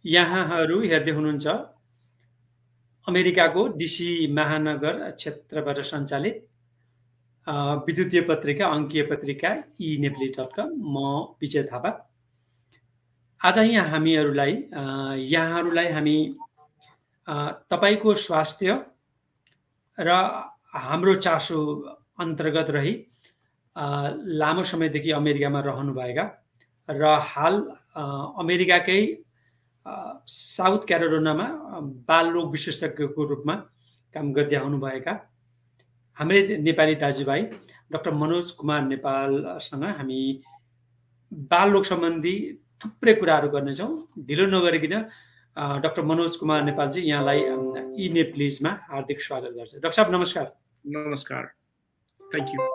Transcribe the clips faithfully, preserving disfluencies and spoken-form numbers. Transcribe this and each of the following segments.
यहाँहरू हेर्दै हुनुहुन्छ अमेरिकाको डीसी महानगर क्षेत्रबाट सञ्चालित विद्युतीय पत्रिका अङ्कीय पत्रिका eNepalese डट कम। म विजय थापा। आज यहाँ हामीहरूलाई यहाँहरूलाई हामी तपाईको स्वास्थ्य र हाम्रो चासो अन्तर्गत रही लामो समयदेखि अमेरिकामा रहनुभएका र हाल अमेरिकाकै साउथ क्यारोलिनामा बाल रोग विशेषज्ञको रूपमा काम गर्दै आउनुभएका हाम्रै नेपाली दाजुभाइ डाक्टर मनोज कुमार नेपालसँग हामी बाल रोग सम्बन्धी थुप्रै कुराहरू गर्नेछौँ। ढिलो नगरिकन डाक्टर मनोज कुमार नेपालजी यहाँलाई eNepaleseमा हार्दिक स्वागत गर्छु। डाक्टर साहब नमस्कार। नमस्कार, थ्याङ्क यू।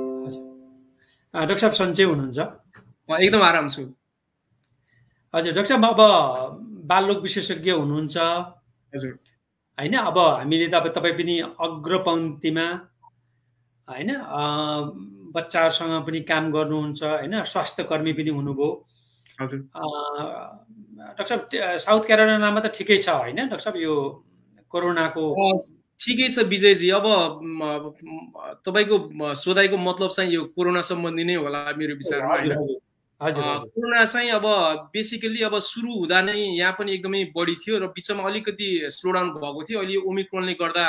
डाक्टर साहब सन्चै हुनुहुन्छ? एकदम आराम छु। हजुर डाक्टर साहब, अब बाल रोग विशेषज्ञ हुनुहुन्छ हजुर हैन? अब हामीले त अब तपाईँ पनि अग्रपङ्क्तिमा हैन बच्चाहरूसँग पनि काम गर्नुहुन्छ हैन, स्वास्थ्य कर्मी पनि हुनुभयो। हजुर डाक्टर साहब, साउथ क्यारोलिनामा त ठिकै छ हैन डाक्टर साहब? यो कोरोनाको ठिकै छ विजयजी। अब तपाईको सोधाइको मतलब चाहिँ यो कोरोना सम्बन्धी नै होला मेरो विचारमा हैन? कोरोना चाहिँ अब बेसिकली अब सुरु हुँदा नै यहाँ पनि एकदमै बढी थियो र बिचमा अलिकति स्लो डाउन भएको थियो। अहिले ओमिक्रोनले गर्दा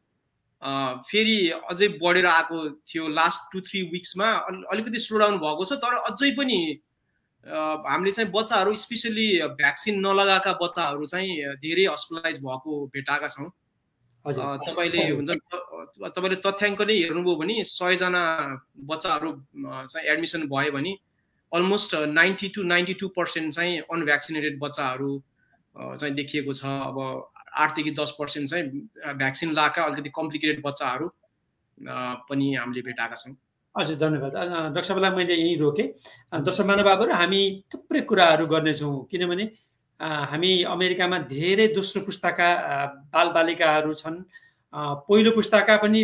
फेरि अझै बढेर आएको थियो। लास्ट टु थ्री विक्समा अलिकति स्लो डाउन भएको छ, तर अझै पनि हामीले चाहिँ बच्चाहरू स्पेसली भ्याक्सिन नलगाएका बच्चाहरू चाहिँ धेरै हस्पिटलाइज भएको भेटाएका छौँ। तपाईँले हुन्छ तपाईँले तथ्याङ्क नै हेर्नुभयो भने सयजना बच्चाहरू चाहिँ एडमिसन भयो भने almost ninety two ninety two percent चाहिँ अनभ्याक्सिनेटेड बच्चाहरू चाहिँ देखिएको छ। अब आठदेखि दस पर्सेन्ट चाहिँ भ्याक्सिन लगाएका अलिकति कम्प्लिकेटेड बच्चाहरू पनि हामीले भेटाएका छौँ। हजुर धन्यवाद डाक्टर साहबलाई मैले यहीँ रोकेँ। दर्शक महानुभावहरू, हामी थुप्रै कुराहरू गर्नेछौँ किनभने हामी अमेरिकामा धेरै दोस्रो पुस्ताका बालबालिकाहरू छन्, पहिलो पुस्ताका पनि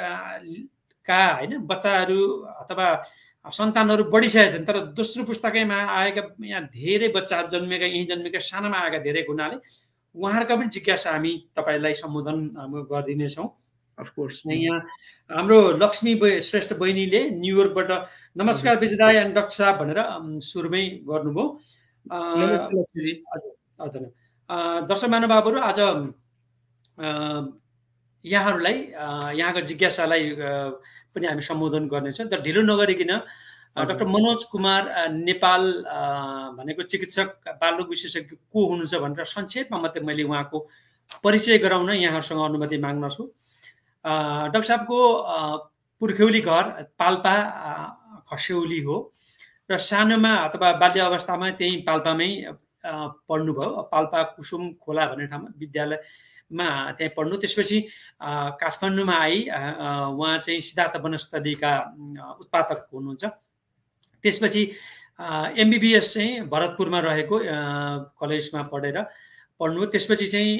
का होइन बच्चाहरू अथवा सन्तानहरू बढिसकेका छन्, तर दोस्रो पुस्ताकैमा आएका यहाँ धेरै बच्चाहरू जन्मेका यहीँ जन्मेका सानामा आएका धेरै हुनाले उहाँहरूका पनि जिज्ञासा हामी तपाईँलाई सम्बोधन गरिदिनेछौँ। अफकोर्स यहाँ हाम्रो लक्ष्मी श्रेष्ठ बहिनीले न्युयोर्कबाट नमस्कार विजयदाय एन्ड डाक्टर साहब भनेर सुरुमै गर्नुभयो। दर्शक महानुभावहरू, आज यहाँहरूलाई यहाँको जिज्ञासालाई पनि हामी सम्बोधन गर्नेछौँ। तर ढिलो नगरिकन डाक्टर मनोज कुमार नेपाल भनेको चिकित्सक बालरोग विशेषज्ञ को हुनुहुन्छ भनेर संक्षेपमा मात्रै मैले उहाँको परिचय गराउन यहाँहरूसँग अनुमति माग्दछु। डाक्टर साहबको पुर्ख्यौली घर पाल्पा खस्यौली हो र सानोमा अथवा बाल्य अवस्थामा त्यही पाल्पामै पढ्नुभयो। पाल्पा कुसुम खोला भन्ने ठाउँमा विद्यालयमा त्यहाँ पढ्नु। त्यसपछि काठमाडौँमा आई उहाँ चाहिँ सिद्धार्थ वनस्पतिका उत्पादक हुनुहुन्छ। त्यसपछि एमबिबिएस चाहिँ भरतपुरमा रहेको कलेजमा पढेर पढ्नु। त्यसपछि चाहिँ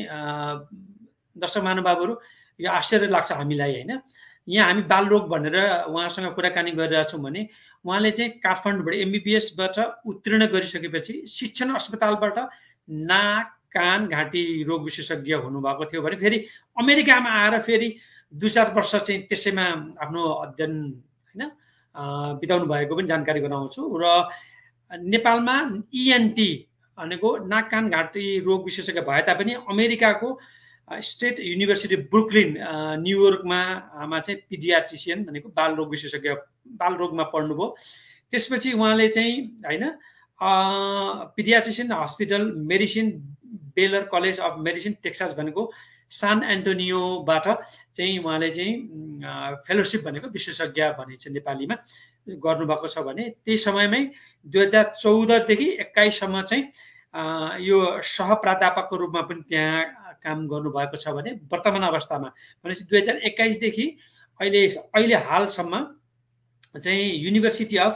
दर्शक महानुभावहरू, यो आश्चर्य लाग्छ हामीलाई होइन, यहाँ हामी बाल रोग भनेर उहाँसँग कुराकानी गरिरहेछौँ भने उहाँले चाहिँ काठमाडौँबाट एमबिबिएसबाट उत्तीर्ण गरिसकेपछि शिक्षण अस्पतालबाट नाक कान घाँटी रोग विशेषज्ञ हुनुभएको थियो भने फेरि अमेरिकामा आएर फेरि दुई चार वर्ष चाहिँ त्यसैमा आफ्नो अध्ययन होइन बिताउनु भएको पनि जानकारी गराउँछु। र नेपालमा इएनटी भनेको नाक कान घाँटी रोग विशेषज्ञ भए तापनि अमेरिकाको स्टेट युनिभर्सिटी ब्रुकलिन न्युयोर्कमा मा चाहिँ पिडियाट्रिसियन भनेको बाल रोग विशेषज्ञ बाल रोगमा पढ्नुभयो। त्यसपछि उहाँले चाहिँ होइन pediatrician hospital medicine Baylor college of medicine Texas भनेको सान एन्टोनियोबाट चाहिँ उहाँले चाहिँ फेलोसिप भनेको विशेषज्ञ भनिन्छ नेपालीमा गर्नुभएको छ भने त्यही समयमै दुई हजार चौधदेखि एक्काइससम्म चाहिँ यो सहप्राध्यापकको रूपमा पनि त्यहाँ काम गर्नुभएको छ भने वर्तमान अवस्थामा भनेपछि दुई हजार एक्काइसदेखि अहिले अहिले हालसम्म चाहिँ university of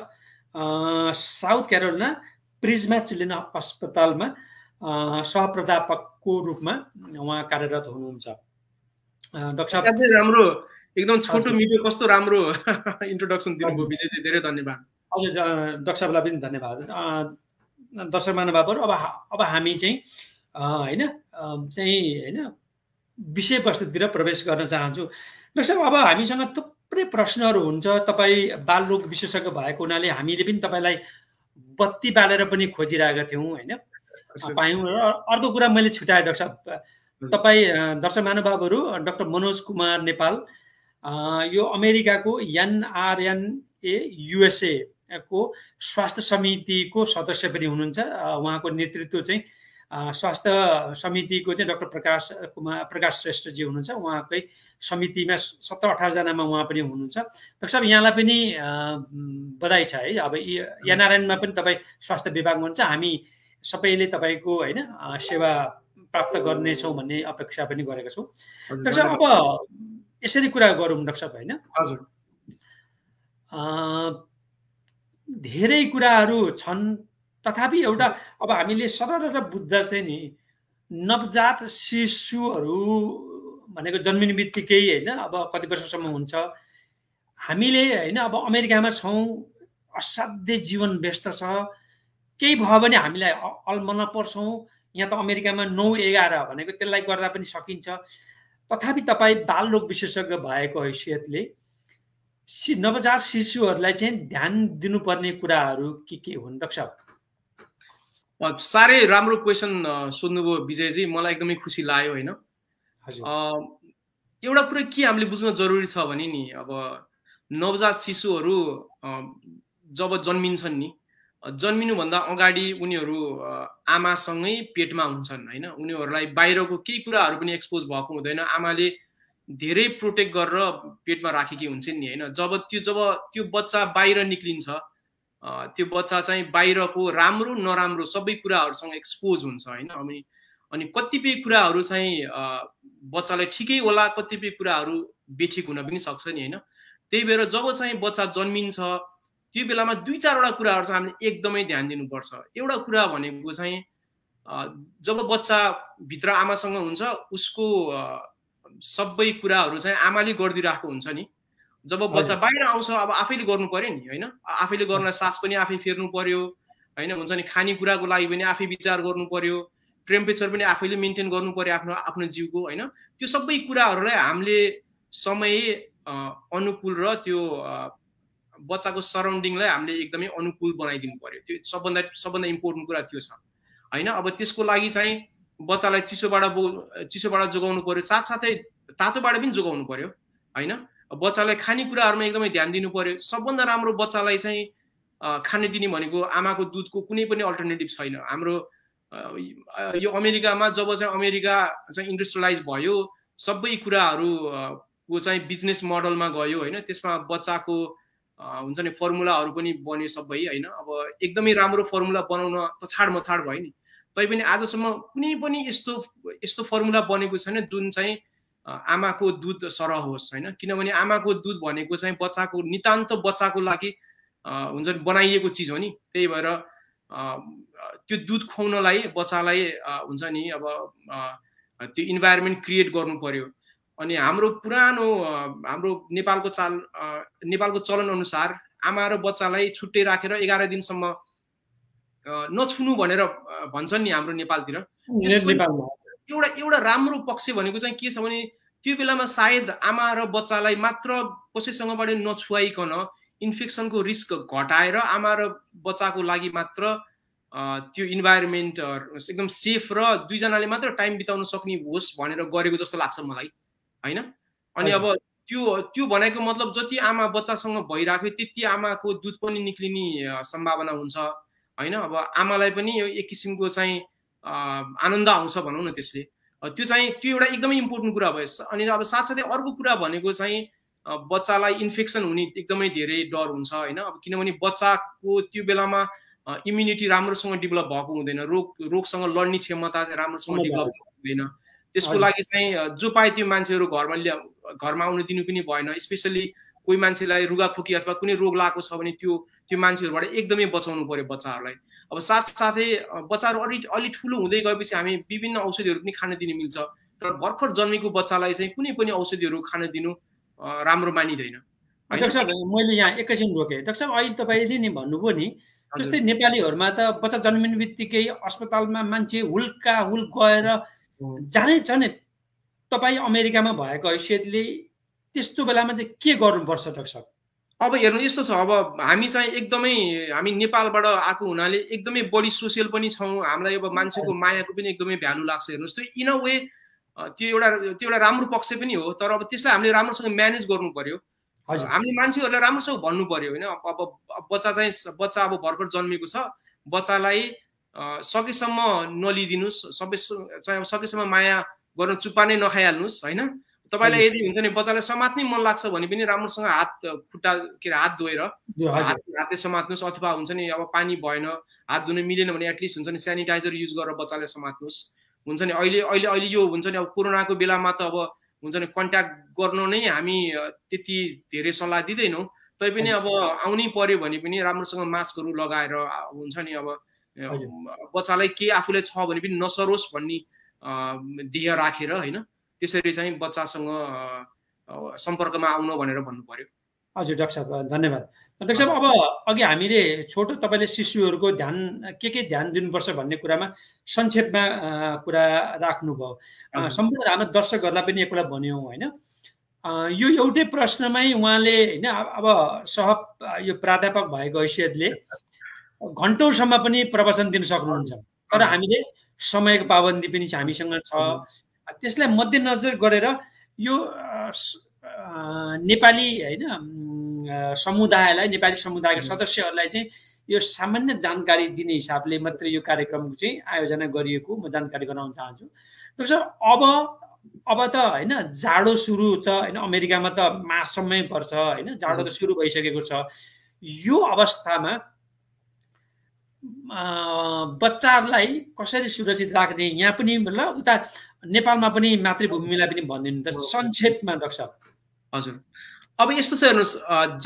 south Carolina Prisma children अस्पतालमा सहप्राध्यापकको रूपमा उहाँ कार्यरत हुनुहुन्छ। डाक्टर साहब राम्रो एकदम छोटो मिठो कस्तो राम्रो इन्ट्रोडक्सन दिनुभयो विजयजी, धेरै धन्यवाद। हजुर डाक्टर साहबलाई पनि धन्यवाद। दर्शक महानुभावहरू, अब अब हामी चाहिँ होइन चाहिँ होइन विषयवस्तुतिर प्रवेश गर्न चाहन्छु। डाक्टर साहब, अब हामीसँग थुप्रै प्रश्नहरू हुन्छ। तपाईँ बालरोग विशेषज्ञ भएको हुनाले हामीले पनि तपाईँलाई बत्ती बालेर पनि खोजिरहेका थियौँ, होइन पायौँ। र अर्को कुरा मैले छुट्याएँ डाक्टर साहब, तपाईँ दर्शक महानुभावहरू डाक्टर मनोज कुमार नेपाल यो अमेरिकाको एनआरएनए युएसए को स्वास्थ्य समितिको सदस्य पनि हुनुहुन्छ। उहाँको नेतृत्व चाहिँ स्वास्थ्य समितिको चाहिँ डाक्टर प्रकाश कुमार प्रकाश श्रेष्ठजी हुनुहुन्छ। उहाँकै समितिमा सत्र अठारजनामा उहाँ पनि हुनुहुन्छ। डाक्टर साहब, यहाँलाई पनि बधाई छ है। अब एनआरएनमा पनि तपाईँ स्वास्थ्य विभागमा हुनुहुन्छ। हामी सबैले तपाईँको होइन सेवा प्राप्त गर्नेछौँ भन्ने अपेक्षा पनि गरेका छौँ। डाक्टर साहब, अब यसरी कुरा गरौँ डाक्टर साहब, होइन हजुर, धेरै कुराहरू छन्, तथापि एउटा अब हामीले सरल बुझ्दा चाहिँ नि नवजात शिशुहरू भनेको जन्मिने बित्तिकै होइन अब कति वर्षसम्म हुन्छ, हामीले होइन अब अमेरिकामा छौँ, असाध्यै जीवन व्यस्त छ, केही भयो भने हामीलाई अल्मन पर्छौँ। यहाँ त अमेरिकामा नौ एघार भनेको त्यसलाई गर्दा पनि सकिन्छ। तथापि तपाईँ बालरोग विशेषज्ञ भएको हैसियतले नवजात शिशुहरूलाई चाहिँ ध्यान दिनुपर्ने कुराहरू के के हुन् डाक्टर साहब? साह्रै राम्रो क्वेसन सोध्नुभयो विजयजी, मलाई एकदमै खुसी लाग्यो होइन। एउटा कुरा के हामीले बुझ्न जरुरी छ भने नि, अब नवजात शिशुहरू जब जन्मिन्छन् नि, जन्मिनुभन्दा अगाडि उनीहरू आमासँगै पेटमा हुन्छन् होइन। उनीहरूलाई बाहिरको केही कुराहरू पनि एक्सपोज भएको हुँदैन। आमाले धेरै प्रोटेक्ट गरेर पेटमा राखेकी हुन्छन् नि होइन। जब त्यो जब त्यो बच्चा बाहिर निक्लिन्छ, त्यो बच्चा चाहिँ बाहिरको राम्रो नराम्रो सबै कुराहरूसँग एक्सपोज हुन्छ होइन। अनि अनि कतिपय कुराहरू चाहिँ बच्चालाई ठिकै होला, कतिपय कुराहरू बेठिक हुन पनि सक्छ नि होइन। त्यही भएर जब चाहिँ बच्चा जन्मिन्छ त्यो बेलामा दुई चारवटा कुराहरू चाहिँ हामीले एकदमै ध्यान दिनुपर्छ। एउटा कुरा भनेको चाहिँ जब बच्चा भित्र आमासँग हुन्छ उसको सबै कुराहरू चाहिँ आमाले गरिदिरहेको हुन्छ नि। जब बच्चा बाहिर आउँछ अब आफैले गर्नु पर्यो नि होइन। आफैले गर्न सास पनि आफै फेर्नु पर्यो होइन, हुन्छ नि। खानेकुराको लागि पनि आफै विचार गर्नु पर्यो, टेम्परेचर पनि आफैले मेन्टेन गर्नु पर्यो आफ्नो आफ्नो जिउको होइन। त्यो सबै कुराहरूलाई हामीले समय अनुकूल र त्यो बच्चाको सराउन्डिङलाई हामीले एकदमै अनुकूल बनाइदिनु पर्यो। त्यो सबभन्दा सबभन्दा इम्पोर्टेन्ट कुरा त्यो छ होइन। अब त्यसको लागि चाहिँ बच्चालाई चिसोबाट बो चिसोबाट जोगाउनु पर्यो, साथसाथै तातोबाट पनि जोगाउनु पर्यो होइन। बच्चालाई खानेकुराहरूमा एकदमै ध्यान दिनु पर्यो। सबभन्दा राम्रो बच्चालाई चाहिँ खाने दिने भनेको आमाको दुधको कुनै पनि अल्टरनेटिभ छैन। हाम्रो यो अमेरिकामा जब चाहिँ अमेरिका चाहिँ इन्डस्ट्रियलाइज भयो, सबै कुराहरू को चाहिँ बिजनेस मोडलमा गयो होइन। त्यसमा बच्चाको हुन्छ नि फर्मुलाहरू पनि बन्यो सबै होइन। अब एकदमै राम्रो फर्मुला बनाउन त छाड मछाड भयो नि, तैपनि आजसम्म कुनै पनि यस्तो यस्तो फर्मुला बनेको छैन जुन चाहिँ आमाको दुध सरह होस् होइन। किनभने आमाको दुध भनेको चाहिँ बच्चाको नितान्त बच्चाको लागि हुन्छ नि बनाइएको चिज हो नि। त्यही भएर त्यो दुध खुवाउनलाई बच्चालाई हुन्छ नि अब त्यो इन्भाइरोमेन्ट क्रिएट गर्नु पर्यो। अनि हाम्रो पुरानो हाम्रो नेपालको चाल नेपालको चलन अनुसार आमा र बच्चालाई छुट्टै राखेर एघार दिनसम्म नछुनु भनेर भन्छन् नि हाम्रो नेपालतिर। एउटा एउटा राम्रो पक्ष भनेको चाहिँ के छ भने त्यो बेलामा सायद आमा र बच्चालाई मात्र कसैसँगबाट नछुवाइकन इन्फेक्सनको रिस्क घटाएर आमा र बच्चाको लागि मात्र त्यो इन्भाइरोमेन्ट एकदम सेफ र दुईजनाले मात्र टाइम बिताउन सक्ने होस् भनेर गरेको जस्तो लाग्छ मलाई होइन। अनि अब त्यो त्यो भनेको मतलब जति आमा बच्चासँग भइराख्यो त्यति आमाको दुध पनि निक्लिने सम्भावना हुन्छ होइन। अब आमालाई पनि एक किसिमको चाहिँ आनन्द आउँछ भनौँ न त्यसले। त्यो चाहिँ त्यो एउटा एकदमै इम्पोर्टेन्ट कुरा भयो। अनि अब साथसाथै अर्को कुरा भनेको चाहिँ बच्चालाई इन्फेक्सन हुने एकदमै धेरै डर हुन्छ होइन। अब किनभने बच्चाको त्यो बेलामा इम्युनिटी राम्रोसँग डेभलप भएको हुँदैन, रोग रोगसँग लड्ने क्षमता चाहिँ राम्रोसँग डेभलप हुँदैन। त्यसको लागि चाहिँ जो पाए त्यो मान्छेहरू घरमा ल्या घरमा आउनु दिनु पनि भएन। स्पेसली कोही मान्छेलाई रुगाखोकी अथवा कुनै रोग लागेको छ भने त्यो त्यो मान्छेहरूबाट एकदमै बचाउनु पर्यो बच्चाहरूलाई। अब साथसाथै बच्चाहरू अलि अलि ठुलो हुँदै गएपछि हामी विभिन्न औषधिहरू पनि खान दिनु मिल्छ, तर भर्खर जन्मेको बच्चालाई चाहिँ कुनै पनि औषधिहरू खान दिनु राम्रो मानिँदैन। डाक्टर साहब मैले यहाँ एकैछिन रोकेँ। डाक्टर साहब अहिले तपाईँले नि भन्नुभयो नि जस्तै नेपालीहरूमा त बच्चा जन्मिने बित्तिकै अस्पतालमा मान्छे हुल्का हुल गएर जानै छ नि। तपाईँ अमेरिकामा भएको हैसियतले त्यस्तो बेलामा चाहिँ के गर्नुपर्छ डाक्टर साहब? अब हेर्नु यस्तो छ, अब हामी चाहिँ एकदमै हामी नेपालबाट आएको हुनाले एकदमै बढी सोसियल पनि छौँ। हामीलाई अब मान्छेको मायाको पनि एकदमै भ्यालु लाग्छ। हेर्नुहोस् त्यो इन अ वे त्यो एउटा त्यो एउटा राम्रो पक्ष पनि हो, तर अब त्यसलाई हामीले राम्रोसँग म्यानेज गर्नु पर्यो। हामीले मान्छेहरूलाई राम्रोसँग भन्नु पर्यो होइन। अब बच्चा चाहिँ बच्चा अब भर्खर जन्मेको छ, बच्चालाई सकेसम्म नलिदिनुहोस्, सबै चाहिँ अब सकेसम्म माया गर्न चुप्पा नै नखाइहाल्नुहोस् होइन। तपाईँलाई यदि हुन्छ नि बच्चालाई समात्नै मन लाग्छ भने पनि राम्रोसँग हात खुट्टा के अरे हात धोएर हात हातले समात्नुहोस्, अथवा हुन्छ नि अब पानी भएन हात धुन मिलेन भने एटलिस्ट हुन्छ नि सेनिटाइजर युज गरेर बच्चालाई समात्नुहोस्। हुन्छ नि अहिले अहिले अहिले यो हुन्छ नि अब कोरोनाको बेलामा त अब हुन्छ नि कन्ट्याक्ट गर्नु नै हामी त्यति धेरै सल्लाह दिँदैनौँ, तैपनि अब आउनै पर्यो भने पनि राम्रोसँग मास्कहरू लगाएर हुन्छ नि अब बच्चालाई के आफूलाई छ भने पनि नसरोस् भन्ने ध्येय राखेर होइन त्यसरी चाहिँ बच्चासँग सम्पर्कमा आउनु भनेर भन्नु पर्यो। हजुर डाक्टर साहब धन्यवाद। डाक्टर साहब अब अघि हामीले छोटो तपाईँले शिशुहरूको ध्यान के के ध्यान दिनुपर्छ भन्ने कुरामा संक्षेपमा कुरा राख्नुभयो। सम्पूर्ण हाम्रो दर्शकहरूलाई पनि एक कुरा भन्यौँ होइन। यो एउटै प्रश्नमै उहाँले होइन अब सह यो प्राध्यापक भएको हैसियतले घन्टौँसम्म पनि प्रवचन दिन सक्नुहुन्छ, तर हामीले समयको पाबन्दी पनि हामीसँग छ। त्यसलाई मध्यनजर गरेर यो नेपाली होइन समुदायलाई नेपाली समुदायका सदस्यहरूलाई चाहिँ यो सामान्य जानकारी दिने हिसाबले मात्रै यो कार्यक्रम चाहिँ आयोजना गरिएको म जानकारी गराउन चाहन्छु। डाक्टर साहब अब अब त होइन जाडो सुरु छ होइन, अमेरिकामा त मार्चसम्मै पर्छ होइन, जाडो त सुरु भइसकेको छ। यो अवस्थामा बच्चाहरूलाई कसरी सुरक्षित राख्ने यहाँ पनि ल उता नेपालमा पनि मातृभूमिलाई पनि भनिदिनु त संक्षेपमा डाक्टर साहब। हजुर अब यस्तो छ हेर्नुहोस्,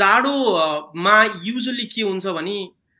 जाडोमा युजुअली के हुन्छ भने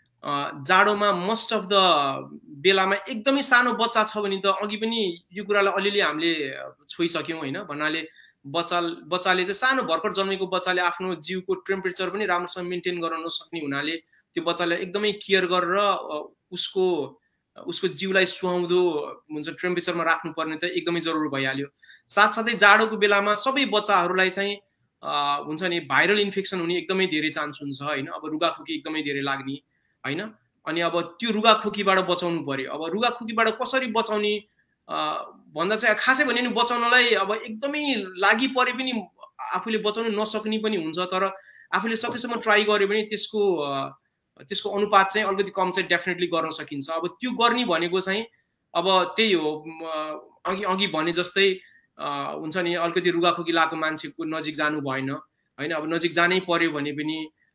जाडोमा मोस्ट अफ द बेलामा एकदमै सानो बच्चा छ भने त अघि पनि यो कुरालाई अलिअलि हामीले छोइसक्यौँ होइन। भन्नाले बच्चा बच्चाले चाहिँ सानो भर्खर जन्मेको बच्चाले आफ्नो जिउको टेम्परेचर पनि राम्रोसँग मेन्टेन गर्न नसक्ने हुनाले त्यो बच्चालाई एकदमै केयर गरेर उसको उसको जिउलाई सुहाउँदो हुन्छ टेम्परेचरमा राख्नुपर्ने त एकदमै जरुरी भइहाल्यो। साथसाथै जाडोको बेलामा सबै बच्चाहरूलाई चाहिँ हुन्छ नि भाइरल इन्फेक्सन हुने एकदमै धेरै चान्स हुन्छ होइन। अब रुगाखोकी एकदमै धेरै लाग्ने होइन। अनि अब त्यो रुगाखोकीबाट बचाउनु पर्यो। अब रुगाखोकीबाट कसरी बचाउने भन्दा चाहिँ खासै भने नि बचाउनलाई अब एकदमै लागि परे पनि आफूले बचाउन नसक्ने पनि हुन्छ, तर आफूले सकेसम्म ट्राई गर्यो भने त्यसको त्यसको अनुपात चाहिँ अलिकति कम चाहिँ डेफिनेटली गर्न सकिन्छ। अब त्यो गर्ने भनेको चाहिँ अब त्यही हो अघि अघि भने जस्तै हुन्छ नि अलिकति रुगाखोकी लागेको मान्छेको नजिक जानु भएन होइन। अब नजिक जानै पर्यो भने पनि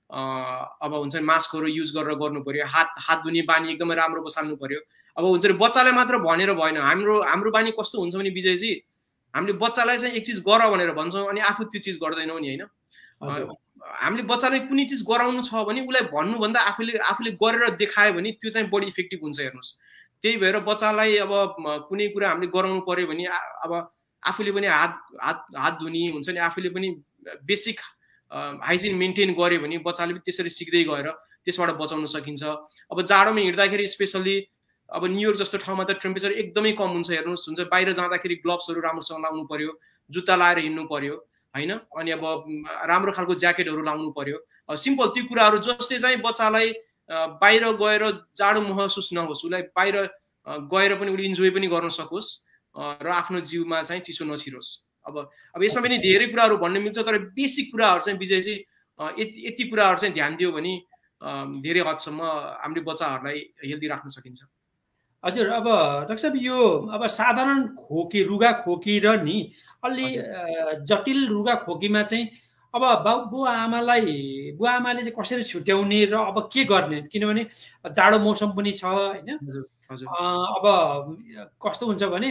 अब हुन्छ नि मास्कहरू युज गरेर गर्नु पर्यो। हात हात धुने बानी एकदमै राम्रो बसाल्नु पर्यो। अब हुन्छ नि बच्चालाई मात्र भनेर भएन, हाम्रो हाम्रो बानी कस्तो हुन्छ भने विजयजी हामीले बच्चालाई चाहिँ एक चिज गर भनेर भन्छौँ अनि आफू त्यो चिज गर्दैनौँ नि होइन। हामीले बच्चालाई कुनै चिज गराउनु छ भने उसलाई भन्नुभन्दा आफूले आफूले गरेर देखायो भने त्यो चाहिँ बढी इफेक्टिभ हुन्छ हेर्नुहोस्। त्यही भएर बच्चालाई अब कुनै कुरा हामीले गराउनु पर्यो भने अब आफूले पनि हात हात हात धुने हुन्छ नि आफूले पनि बेसिक हाइजिन मेन्टेन गर्यो भने बच्चाले पनि त्यसरी सिक्दै गएर त्यसबाट बचाउन सकिन्छ। अब जाडोमा हिँड्दाखेरि स्पेसल्ली अब न्युयोर्क जस्तो ठाउँमा त टेम्परेचर एकदमै कम हुन्छ हेर्नुहोस्। हुन्छ बाहिर जाँदाखेरि ग्लोभ्सहरू राम्रोसँग लाउनु पर्यो, जुत्ता लाएर हिँड्नु पर्यो होइन। अनि अब राम्रो खालको ज्याकेटहरू लाउनु पर्यो। सिम्पल त्यो कुराहरू जसले चाहिँ बच्चालाई बाहिर गएर जाडो महसुस नहोस्, उसलाई बाहिर गएर पनि उसले इन्जोय पनि गर्न सकोस् र आफ्नो जिउमा चाहिँ चिसो नछिरोस्। अब अब यसमा पनि धेरै कुराहरू भन्न मिल्छ, तर बेसिक कुराहरू चाहिँ विजयजी यति यति कुराहरू चाहिँ ध्यान दियो भने धेरै हदसम्म हामीले बच्चाहरूलाई हेल्दी राख्न सकिन्छ। हजुर अब डाक्टर साहब यो अब साधारण खोकी रुगा खोकी र नि अलि जटिल रुगा खोकीमा चाहिँ अब बाउ बुवा आमालाई बुवा आमाले चाहिँ कसरी छुट्याउने र अब के गर्ने, किनभने जाडो मौसम पनि छ होइन। अब कस्तो हुन्छ भने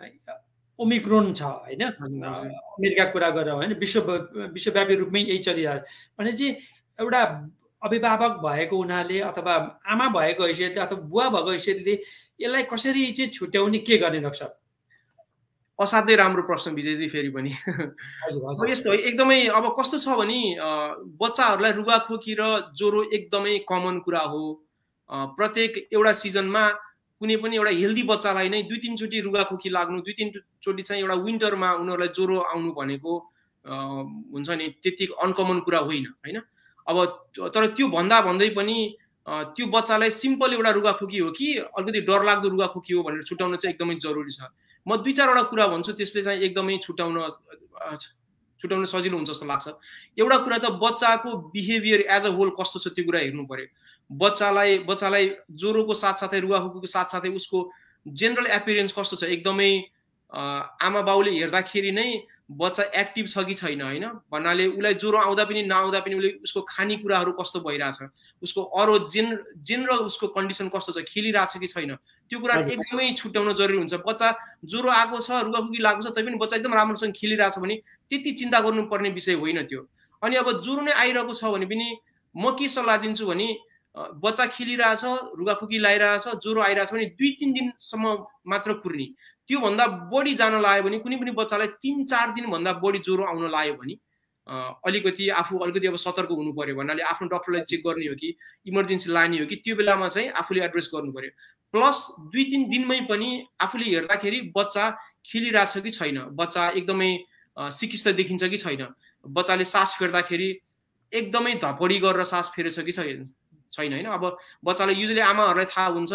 ओमिक्रोन छ होइन, अमेरिका कुरा गरेर होइन, विश्व विश्वव्यापी रूपमै यही चलिरहेको भने चाहिँ एउटा अभिभावक भएको हुनाले अथवा आमा भएको हैसियतले अथवा बुवा भएको हैसियतले यसलाई कसरी चाहिँ छुट्याउने के गर्ने डाक्टर साहब? असाध्यै राम्रो प्रश्न विजयजी फेरि पनि। अब यस्तो एकदमै अब कस्तो छ भने बच्चाहरूलाई रुगाखोकी र ज्वरो एकदमै कमन कुरा हो प्रत्येक एउटा सिजनमा कुनै पनि एउटा हेल्दी बच्चालाई नै दुई तीनचोटि रुगाखोकी लाग्नु, दुई तीनचोटि चाहिँ एउटा विन्टरमा उनीहरूलाई ज्वरो आउनु भनेको हुन्छ नि त्यति अनकमन कुरा होइन होइन। अब तर त्यो भन्दा भन्दै पनि त्यो बच्चालाई सिम्पल एउटा रुगाखोकी हो कि अलिकति डरलाग्दो रुगाखोकी हो भनेर छुट्याउन चाहिँ एकदमै जरुरी छ। म दुई चारवटा कुरा भन्छु, त्यसले चाहिँ एकदमै छुट्याउन छुट्याउन सजिलो हुन्छ जस्तो लाग्छ। एउटा कुरा त बच्चाको बिहेभियर एज अ होल कस्तो छ त्यो कुरा हेर्नु पर्यो। बच्चालाई बच्चालाई ज्वरोको साथसाथै रुगाखोकीको साथसाथै उसको जेनरल एपियरेन्स कस्तो छ, एकदमै आमा बाउले हेर्दाखेरि नै बच्चा एक्टिभ छ कि छैन होइन, भन्नाले उसलाई ज्वरो आउँदा पनि नआउँदा पनि उसले उसको खानेकुराहरू कस्तो भइरहेछ, उसको अरू जेन जेनरल उसको कन्डिसन कस्तो छ, खेलिरहेछ कि छैन, त्यो कुरा एकदमै छुट्याउन जरुरी हुन्छ। बच्चा ज्वरो आएको छ, रुगाखोकी लागेको छ, तैपनि बच्चा एकदम राम्रोसँग खेलिरहेछ भने त्यति चिन्ता गर्नुपर्ने विषय होइन त्यो। अनि अब ज्वरो नै आइरहेको छ भने पनि म के सल्लाह दिन्छु भने बच्चा खेलिरहेछ, रुगाखोकी लागिरहेछ, ज्वरो आइरहेछ भने दुई तिन दिनसम्म मात्र कुर्नी, त्योभन्दा बढी जान लाग्यो भने कुनै पनि बच्चालाई तिन चार दिनभन्दा बढी ज्वरो आउन लाग्यो भने अलिकति आफू अलिकति अब सतर्क हुनु पर्यो। भन्नाले आफ्नो डक्टरलाई चेक गर्ने हो कि इमर्जेन्सी लाने हो कि त्यो बेलामा चाहिँ आफूले एड्रेस गर्नु पर्यो। प्लस दुई तिन दिनमै पनि आफूले हेर्दाखेरि बच्चा खेलिरहेछ कि छैन, बच्चा एकदमै सिकिस्त देखिन्छ कि छैन, बच्चाले सास फेर्दाखेरि एकदमै धपडी गरेर सास फेरेछ कि छैन छैन होइन। अब बच्चालाई युजली आमाहरूलाई थाहा हुन्छ,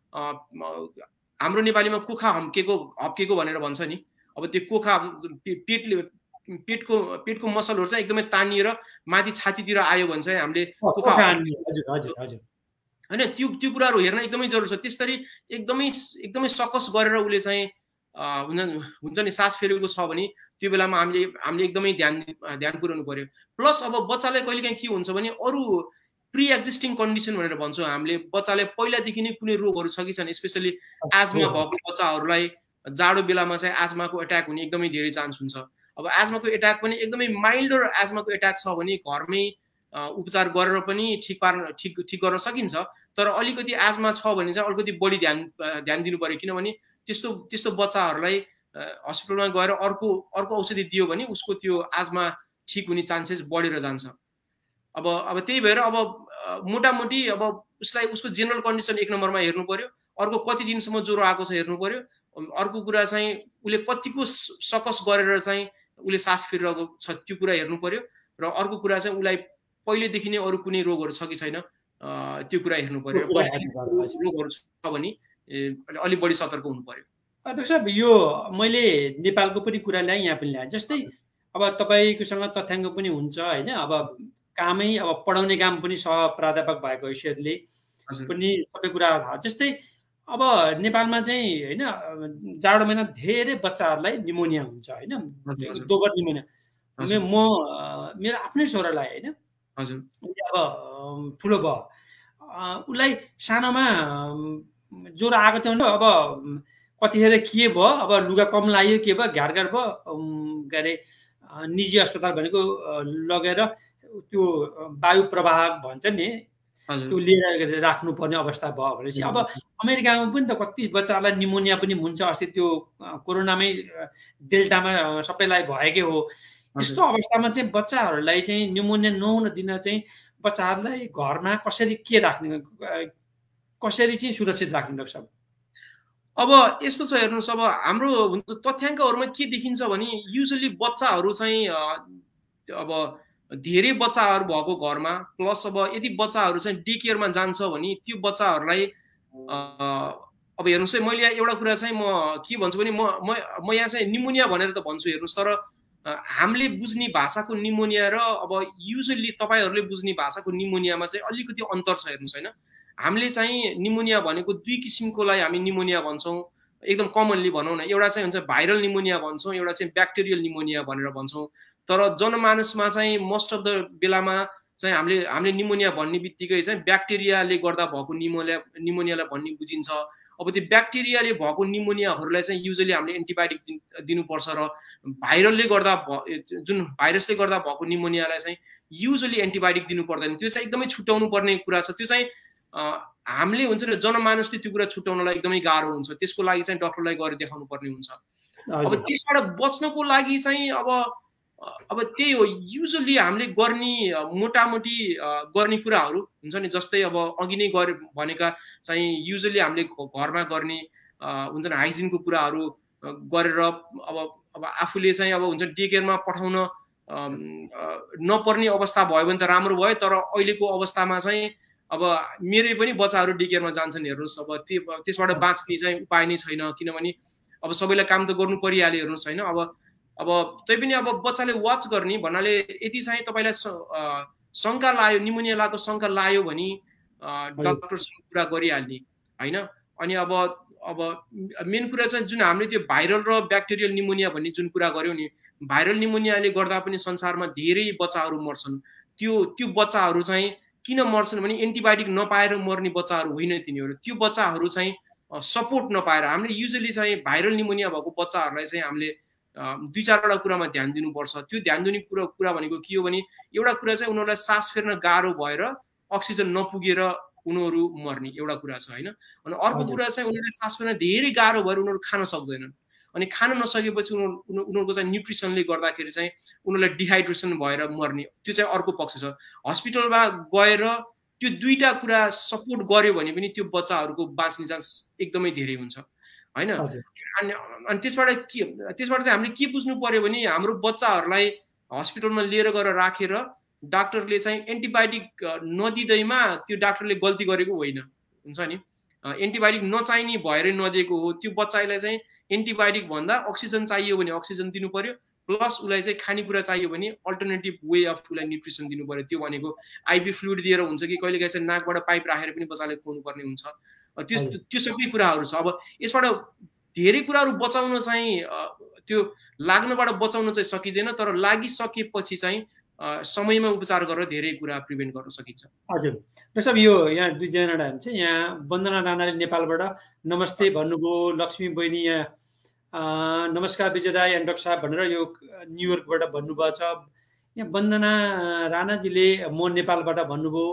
हाम्रो नेपालीमा कोखा हम्केको हप्केको भनेर भन्छ नि, अब त्यो कोखा पेटले पेटको पेटको मसलहरू चाहिँ एकदमै तानिएर माथि छातीतिर आयो भने चाहिँ हामीले कोखा होइन, त्यो त्यो कुराहरू हेर्न एकदमै जरुरी छ। त्यसरी एकदमै एकदमै सकस गरेर उसले चाहिँ हुन्छ नि सास फेरेको छ भने त्यो बेलामा हामीले हामीले एकदमै ध्यान ध्यान पुर्याउनु पर्यो। प्लस अब बच्चालाई कहिलेकाहीँ के हुन्छ भने अरू प्री एक्जिस्टिङ कन्डिसन भनेर भन्छौँ हामीले, बच्चाले पहिलादेखि नै कुनै रोगहरू छ कि छैन, स्पेसली आजमा भएको बच्चाहरूलाई जाडो बेलामा चाहिँ आजमाको एट्याक हुने एकदमै धेरै चान्स हुन्छ। अब आजमाको एट्याक पनि एकदमै माइल्डर आजमाको एट्याक छ भने घरमै उपचार गरेर पनि ठिक पार्न ठिक ठिक गर्न सकिन्छ। तर अलिकति आजमा छ भने चाहिँ अलिकति बढी ध्यान ध्यान दिनु पर्यो, किनभने त्यस्तो त्यस्तो बच्चाहरूलाई हस्पिटलमा गएर अर्को अर्को औषधि दियो भने उसको त्यो आजमा ठिक हुने चान्सेस बढेर जान्छ। अब अब त्यही भएर अब मोटामोटी अब उसलाई उसको जेनरल कन्डिसन एक नम्बरमा हेर्नु पर्यो, अर्को कति दिनसम्म ज्वरो आएको छ हेर्नु पर्यो, अर्को कुरा चाहिँ उसले कतिको सकस गरेर चाहिँ उसले सास फेरिरहेको छ त्यो कुरा हेर्नु पर्यो, र अर्को कुरा चाहिँ उसलाई पहिलेदेखि नै अरू कुनै रोगहरू छ कि छैन त्यो कुरा हेर्नु पर्यो। रोगहरू छ भने अलिक बढी सतर्क हुनु पर्यो। डाक्टर साहब, यो मैले नेपालको पनि कुरा ल्याएँ, यहाँ पनि ल्याएँ। जस्तै अब तपाईँकोसँग तथ्याङ्क पनि हुन्छ होइन, अब कामै अब पढाउने काम पनि सह प्राध्यापक भएको हैसियतले पनि सबै कुरा थाहा। जस्तै अब नेपालमा चाहिँ होइन जाडो महिना धेरै बच्चाहरूलाई निमोनिया हुन्छ होइन, दोब्बर निमोनिया। म मेरो आफ्नै छोरालाई होइन अब ठुलो भयो, उसलाई सानोमा ज्वरो आएको थियो भने अब कतिखेर के भयो, अब लुगा कम लाग्यो के भयो, घाट घाट भयो, के अरे निजी अस्पताल भनेको लगेर त्यो वायु प्रवाह भन्छ नि त्यो लिएर राख्नुपर्ने अवस्था भयो भनेपछि अब अमेरिकामा पनि त कति बच्चाहरूलाई निमोनिया पनि हुन्छ। अस्ति त्यो कोरोनामै डेल्टामा सबैलाई भएकै हो। यस्तो अवस्थामा चाहिँ बच्चाहरूलाई चाहिँ निमोनिया नहुन दिन चाहिँ बच्चाहरूलाई घरमा कसरी के राख्ने, कसरी चाहिँ सुरक्षित राख्ने डाक्टर साहब? अब यस्तो छ हेर्नुहोस्, अब हाम्रो हुन्छ तथ्याङ्कहरूमा के देखिन्छ भने युजली बच्चाहरू चाहिँ अब धेरै बच्चाहरू भएको घरमा प्लस अब यदि बच्चाहरू चाहिँ डे केयरमा जान्छ भने त्यो बच्चाहरूलाई अब हेर्नुहोस् है, मैले यहाँ एउटा कुरा चाहिँ म के भन्छु भने म म यहाँ चाहिँ निमोनिया भनेर त भन्छु हेर्नुहोस्, तर हामीले बुझ्ने भाषाको निमोनिया र अब युजली तपाईँहरूले बुझ्ने भाषाको निमोनियामा चाहिँ अलिकति अन्तर छ हेर्नुहोस् होइन। हामीले चाहिँ निमोनिया भनेको दुई किसिमकोलाई हामी निमोनिया भन्छौँ, एकदम कमनली भनौँ न। एउटा चाहिँ हुन्छ भाइरल निमोनिया भन्छौँ, एउटा चाहिँ ब्याक्टेरियल निमोनिया भनेर भन्छौँ। तर जनमानसमा चाहिँ मोस्ट अफ द बेलामा चाहिँ हामीले हामीले निमोनिया भन्ने बित्तिकै चाहिँ ब्याक्टेरियाले गर्दा भएको निमोनिया निमोनियालाई भन्ने बुझिन्छ। अब त्यो ब्याक्टेरियाले भएको निमोनियाहरूलाई चाहिँ युजली हामीले एन्टिबायोटिक दिनुपर्छ, र भाइरलले गर्दा जुन भाइरसले गर्दा भएको निमोनियालाई चाहिँ युजली एन्टिबायोटिक दिनु पर्दैन। त्यो चाहिँ एकदमै छुट्याउनु पर्ने कुरा छ। त्यो चाहिँ हामीले हुन्छ नि जनमानसले त्यो कुरा छुट्याउनलाई एकदमै गाह्रो हुन्छ, त्यसको लागि चाहिँ डक्टरलाई गएर देखाउनु पर्ने हुन्छ। अब त्यसबाट बच्नको लागि चाहिँ अब अब त्यही हो युजुअली हामीले गर्ने मोटामोटी गर्ने कुराहरू हुन्छ नि, जस्तै अब अघि नै गरे भनेका चाहिँ युजुअली हामीले घरमा गर्ने हुन्छ नि हाइजिनको कुराहरू गरेर अब अब आफूले चाहिँ अब हुन्छ डे केयरमा पठाउन नपर्ने अवस्था भयो भने त राम्रो भयो। तर अहिलेको अवस्थामा चाहिँ अब मेरै पनि बच्चाहरू डे केयरमा जान्छन् हेर्नुहोस्, अब त्यो त्यसबाट बाँच्ने चाहिँ उपाय नै छैन, किनभने अब सबैलाई काम त गर्नु परिहाल्यो हेर्नुहोस् होइन। अब अब तै पनि अब बच्चाले वाच गर्ने भन्नाले यदि चाहिँ तपाईँलाई शङ्का लाग्यो, निमोनिया लागेको शङ्का लाग्यो भने डक्टरसँग कुरा गरिहाल्ने होइन। अनि अब अब मेन कुरा चाहिँ जुन हामीले त्यो भाइरल र ब्याक्टेरियल निमोनिया भन्ने जुन कुरा गऱ्यौँ नि, भाइरल निमोनियाले गर्दा पनि संसारमा धेरै बच्चाहरू मर्छन्। त्यो त्यो बच्चाहरू चाहिँ किन मर्छन् भने एन्टिबायोटिक नपाएर मर्ने बच्चाहरू होइन तिनीहरू, त्यो बच्चाहरू चाहिँ सपोर्ट नपाएर। हामीले युजुअली चाहिँ भाइरल निमोनिया भएको बच्चाहरूलाई चाहिँ हामीले दुई चारवटा कुरामा ध्यान दिनुपर्छ। त्यो ध्यान दिने कुरा कुरा भनेको के हो भने एउटा कुरा चाहिँ उनीहरूलाई सास फेर्न गाह्रो भएर अक्सिजन नपुगेर उनीहरू मर्ने एउटा कुरा छ होइन। अनि अर्को कुरा चाहिँ उनीहरूलाई सास फेर्न धेरै गाह्रो भएर उनीहरू खान सक्दैनन्, अनि खान नसकेपछि उनीहरू उनीहरूको चाहिँ न्युट्रिसनले गर्दाखेरि चाहिँ उनीहरूलाई डिहाइड्रेसन भएर मर्ने, त्यो चाहिँ अर्को पक्ष छ। हस्पिटलमा गएर त्यो दुईटा कुरा सपोर्ट गर्यो भने पनि त्यो बच्चाहरूको बाँच्ने चान्स एकदमै धेरै हुन्छ होइन। अनि अनि त्यसबाट के त्यसबाट चाहिँ हामीले के बुझ्नु पर्यो भने हाम्रो बच्चाहरूलाई हस्पिटलमा लिएर गएर राखेर डाक्टरले चाहिँ एन्टिबायोटिक नदिँदैमा त्यो डाक्टरले गल्ती गरेको होइन हुन्छ नि। एन्टिबायोटिक नचाहिने भएरै नदिएको हो। त्यो बच्चालाई चाहिँ एन्टिबायोटिक भन्दा अक्सिजन चाहियो भने अक्सिजन दिनु पर्यो, प्लस उसलाई चाहिँ खानेकुरा चाहियो भने अल्टरनेटिभ वे अफ उसलाई न्युट्रिसन दिनु पर्यो। त्यो भनेको आइभी फ्लुइड दिएर हुन्छ कि कहिलेकाहीँ चाहिँ नाकबाट पाइप राखेर पनि बच्चाले खुवाउनु पर्ने हुन्छ। त्यो त्यो सबै कुराहरू छ। अब यसबाट धेरै कुराहरू बचाउन चाहिँ त्यो लाग्नबाट बचाउन चाहिँ सकिँदैन, तर लागिसकेपछि चाहिँ समयमा उपचार गरेर धेरै कुरा प्रिभेन्ट गर्न सकिन्छ। हजुर डाक्टर साहब, यो यहाँ दुईजना हुन्छ, यहाँ वन्दना राणाले नेपालबाट नमस्ते भन्नुभयो, लक्ष्मी बहिनी यहाँ नमस्कार विजय दाई एन्ड डाक्टर साहब भनेर यो न्युयोर्कबाट भन्नुभएको छ। यहाँ वन्दना राणाजीले म नेपालबाट भन्नुभयो,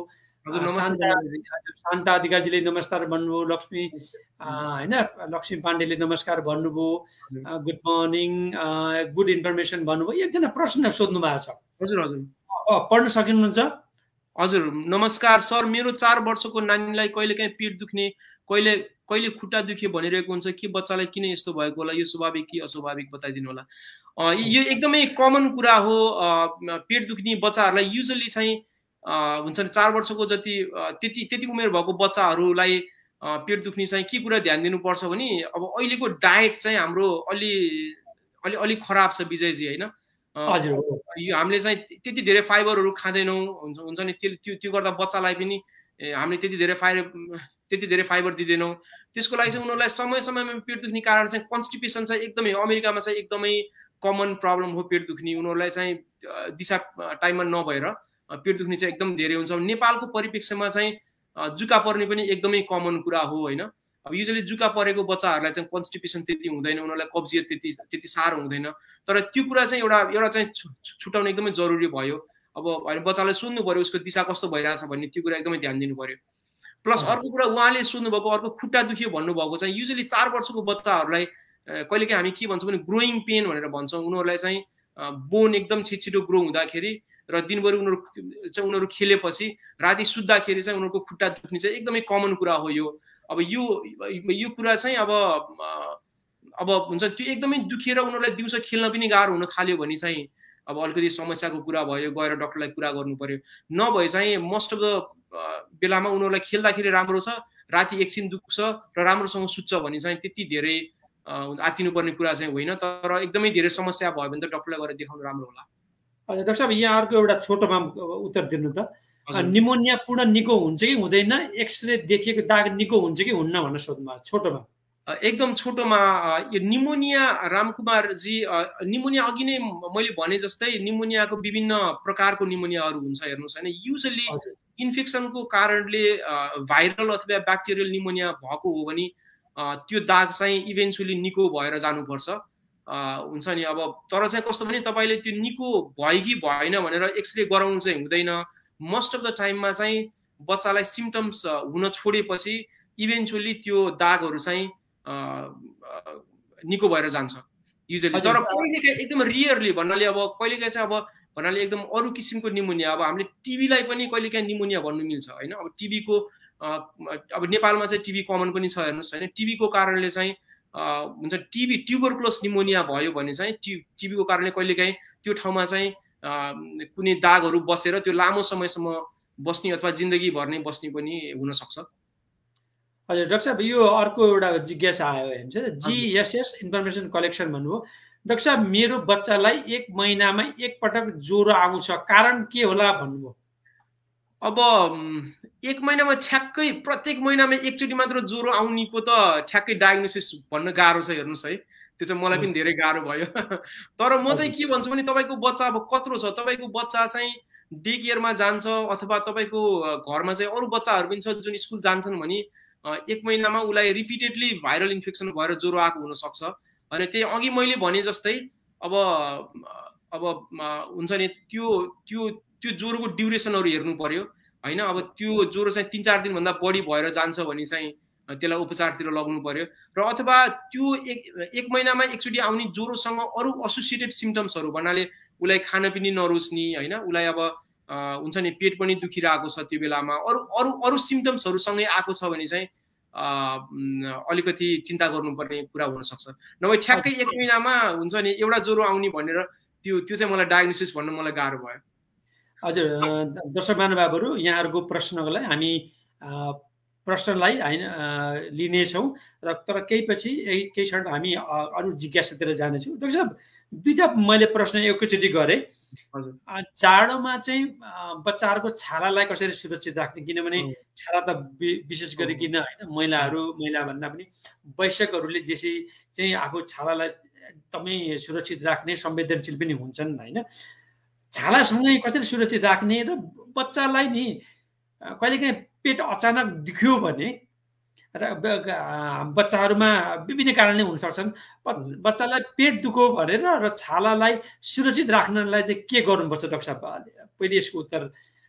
शान्ता अधिकारीले नमस्कार भन्नुभयो, लक्ष्मी होइन लक्ष्मी पाण्डेले नमस्कार भन्नुभयो, गुड मर्निङ गुड इन्फर्मेसन भन्नुभयो। एकजना प्रश्न सोध्नु भएको छ। हजुर हजुर पढ्न सकिनुहुन्छ? हजुर नमस्कार सर, मेरो चार वर्षको नानीलाई कहिलेकाहीँ पेट दुख्ने, कहिले कहिले खुट्टा दुखे भनिरहेको हुन्छ, के बच्चालाई किन यस्तो भएको होला, यो स्वाभाविक कि अस्वाभाविक बताइदिनु होला। यो एकदमै कमन कुरा हो। पेट दुख्ने बच्चाहरूलाई युजुअली चाहिँ हुन्छ नि चार वर्षको जति त्यति त्यति उमेर भएको बच्चाहरूलाई पेट दुख्ने चाहिँ के कुरा ध्यान दिनुपर्छ भने अब अहिलेको डायट चाहिँ हाम्रो अलि अलि अलिक खराब छ विजयजी होइन। यो हामीले चाहिँ त्यति धेरै फाइबरहरू खाँदैनौँ हुन्छ हुन्छ नि, त्यो त्यो गर्दा बच्चालाई पनि हामीले त्यति धेरै फाइबर त्यति धेरै फाइबर दिँदैनौँ। त्यसको लागि चाहिँ उनीहरूलाई समय समयमा पेट दुख्ने कारण चाहिँ कन्स्टिपेसन चाहिँ एकदमै अमेरिकामा चाहिँ एकदमै कमन प्रब्लम हो पेट दुख्ने। उनीहरूलाई चाहिँ दिशा टाइममा नभएर पेट दुख्ने चाहिँ एकदम धेरै हुन्छ। नेपालको परिप्रेक्ष्यमा चाहिँ जुका पर्ने पनि एकदमै कमन कुरा हो होइन। अब युजुअली जुका परेको बच्चाहरूलाई चाहिँ कन्स्टिपेसन त्यति हुँदैन, उनीहरूलाई कब्जियत त्यति त्यति साह्रो हुँदैन। तर त्यो कुरा चाहिँ एउटा एउटा चाहिँ छुटाउन एकदमै जरुरी भयो। अब होइन बच्चालाई सोध्नु पर्यो उसको दिशा कस्तो भइरहेछ भन्ने, त्यो कुरा एकदमै ध्यान दिनु पर्यो। प्लस अर्को कुरा उहाँले सोध्नुभएको अर्को खुट्टा दुख्यो भन्नुभएको चाहिँ युजुअली चार वर्षको बच्चाहरूलाई कहिलेकाहीँ हामी के भन्छौँ भने ग्रोइङ पेन भनेर भन्छौँ। उनीहरूलाई चाहिँ बोन एकदम छिटो ग्रो हुँदाखेरि र दिनभरि उनीहरू चाहिँ उनीहरू खेलेपछि राति सुत्दाखेरि चाहिँ उनीहरूको खुट्टा दुख्ने चाहिँ एकदमै कमन कुरा हो यो। अब यो यो कुरा चाहिँ अब अब हुन्छ त्यो एकदमै दुखेर उनीहरूलाई दिउँसो खेल्न पनि गाह्रो हुन थाल्यो भने चाहिँ अब अलिकति समस्याको कुरा भयो, गएर डक्टरलाई कुरा गर्नु पर्यो। नभए चाहिँ मोस्ट अफ द बेलामा उनीहरूलाई खेल्दाखेरि राम्रो छ, राति एकछिन दुख्छ र राम्रोसँग सुत्छ भने चाहिँ त्यति धेरै आत्तिनुपर्ने कुरा चाहिँ होइन। तर एकदमै धेरै समस्या भयो भने त डक्टरलाई गएर देखाउनु राम्रो होला। हजुर डाक्टर साहब, यहाँ अर्को एउटा छोटोमा उत्तर दिनु त, निमोनिया पूर्ण निको हुन्छ कि हुँदैन, एक्सरे देखिएको दाग निको हुन्छ कि हुन्न भनेर सोध्नु छोटोमा। एकदम छोटोमा यो निमोनिया रामकुमारजी, निमोनिया अघि नै मैले भने जस्तै निमोनियाको विभिन्न प्रकारको निमोनियाहरू हुन्छ हेर्नुहोस् होइन। युजुअली इन्फेक्सनको कारणले भाइरल अथवा ब्याक्टेरियल निमोनिया भएको हो भने त्यो दाग चाहिँ इभेन्चुअली निको भएर जानुपर्छ हुन्छ नि। अब तर चाहिँ कस्तो भने तपाईँले त्यो निको भयो कि भएन भनेर एक्सरे गराउनु चाहिँ हुँदैन। मोस्ट अफ द टाइममा चाहिँ बच्चालाई सिम्टम्स हुन छोडेपछि इभेन्चुअली त्यो दागहरू चाहिँ निको भएर जान्छ। युजली। तर कहिलेकाहीँ एकदम रियरली भन्नाले अब कहिलेकाहीँ चाहिँ अब भन्नाले एकदम अरू किसिमको निमोनिया, अब हामीले टिबीलाई पनि कहिलेकाहीँ निमोनिया भन्नु मिल्छ होइन। अब टिबीको अब नेपालमा चाहिँ टिबी कमन पनि छ हेर्नुहोस् होइन। टिबीको कारणले चाहिँ हुन्छ टिबी ट्युबरक्लोस निमोनिया भयो भने चाहिँ टि टिबीको कारणले कहिलेकाहीँ त्यो ठाउँमा चाहिँ कुनै दागहरू बसेर त्यो लामो समयसम्म बस्ने अथवा जिन्दगीभर नै बस्ने पनि हुनसक्छ। हजुर डाक्टर साहब, यो अर्को एउटा जिज्ञासा आयो हुन्छ जिएसएस इन्फर्मेसन कलेक्सन भन्नुभयो। डाक्टर साहब, मेरो बच्चालाई एक महिनामा एकपटक ज्वरो आउँछ, कारण के होला भन्नुभयो। अब एक महिनामा ठ्याक्कै प्रत्येक महिनामा एकचोटि मात्र ज्वरो आउनेको त ठ्याक्कै डायग्नोसिस भन्न गाह्रो छ हेर्नुहोस् है। त्यो चाहिँ मलाई पनि धेरै गाह्रो भयो। तर म चाहिँ के भन्छु भने तपाईँको बच्चा अब कत्रो छ, तपाईँको बच्चा चाहिँ डे केयरमा जान्छ अथवा तपाईँको घरमा चाहिँ अरू बच्चाहरू पनि छ जुन स्कुल जान्छन् भने एक महिनामा उसलाई रिपिटेडली भाइरल इन्फेक्सन भएर ज्वरो आएको हुनसक्छ। अनि त्यही अघि मैले भने जस्तै अब अब हुन्छ नि त्यो त्यो त्यो ज्वरोको ड्युरेसनहरू हेर्नु पर्यो होइन। अब त्यो ज्वरो चाहिँ तिन चार दिनभन्दा बढी भएर जान्छ भने चाहिँ त्यसलाई उपचारतिर लग्नु पर्यो। र अथवा त्यो एक एक महिनामा एकचोटि आउने ज्वरोसँग अरू एसोसिएटेड सिम्टम्सहरू भन्नाले उसलाई खान पनि नरुच्ने होइन, उसलाई अब हुन्छ नि पेट पनि दुखिरहेको छ त्यो बेलामा, अरू अरू अरू सिम्टम्सहरूसँगै आएको छ भने चाहिँ अलिकति चिन्ता गर्नुपर्ने कुरा हुनसक्छ। नभए ठ्याक्कै एक महिनामा हुन्छ नि एउटा ज्वरो आउने भनेर त्यो त्यो चाहिँ मलाई डायग्नोसिस भन्न मलाई गाह्रो भयो। हजुर दर्शक महानुभावहरू, यहाँहरूको प्रश्नलाई हामी प्रश्नलाई होइन लिनेछौँ र तर केही पछि केही क्षण हामी अरू जिज्ञासातिर जानेछौँ। डाक्टर साहब, दुईवटा मैले प्रश्न एकैचोटि गरेँ। जाडोमा चाहिँ बच्चाहरूको छालालाई कसरी सुरक्षित राख्ने, किनभने छाला त विशेष गरिकन होइन महिलाहरू महिला भन्दा पनि वयस्कहरूले जसरी चाहिँ आफू छालालाई एकदमै सुरक्षित राख्ने संवेदनशील पनि हुन्छन् होइन। छालासँगै कसरी सुरक्षित राख्ने र बच्चालाई नि कहिलेकाहीँ पेट अचानक दुख्यो भने र बच्चाहरूमा विभिन्न कारणले हुन सक्छन्, बच्चालाई पेट दुख्यो भनेर र छालालाई सुरक्षित राख्नलाई चाहिँ के गर्नुपर्छ डाक्टर साहब? पहिले यसको उत्तर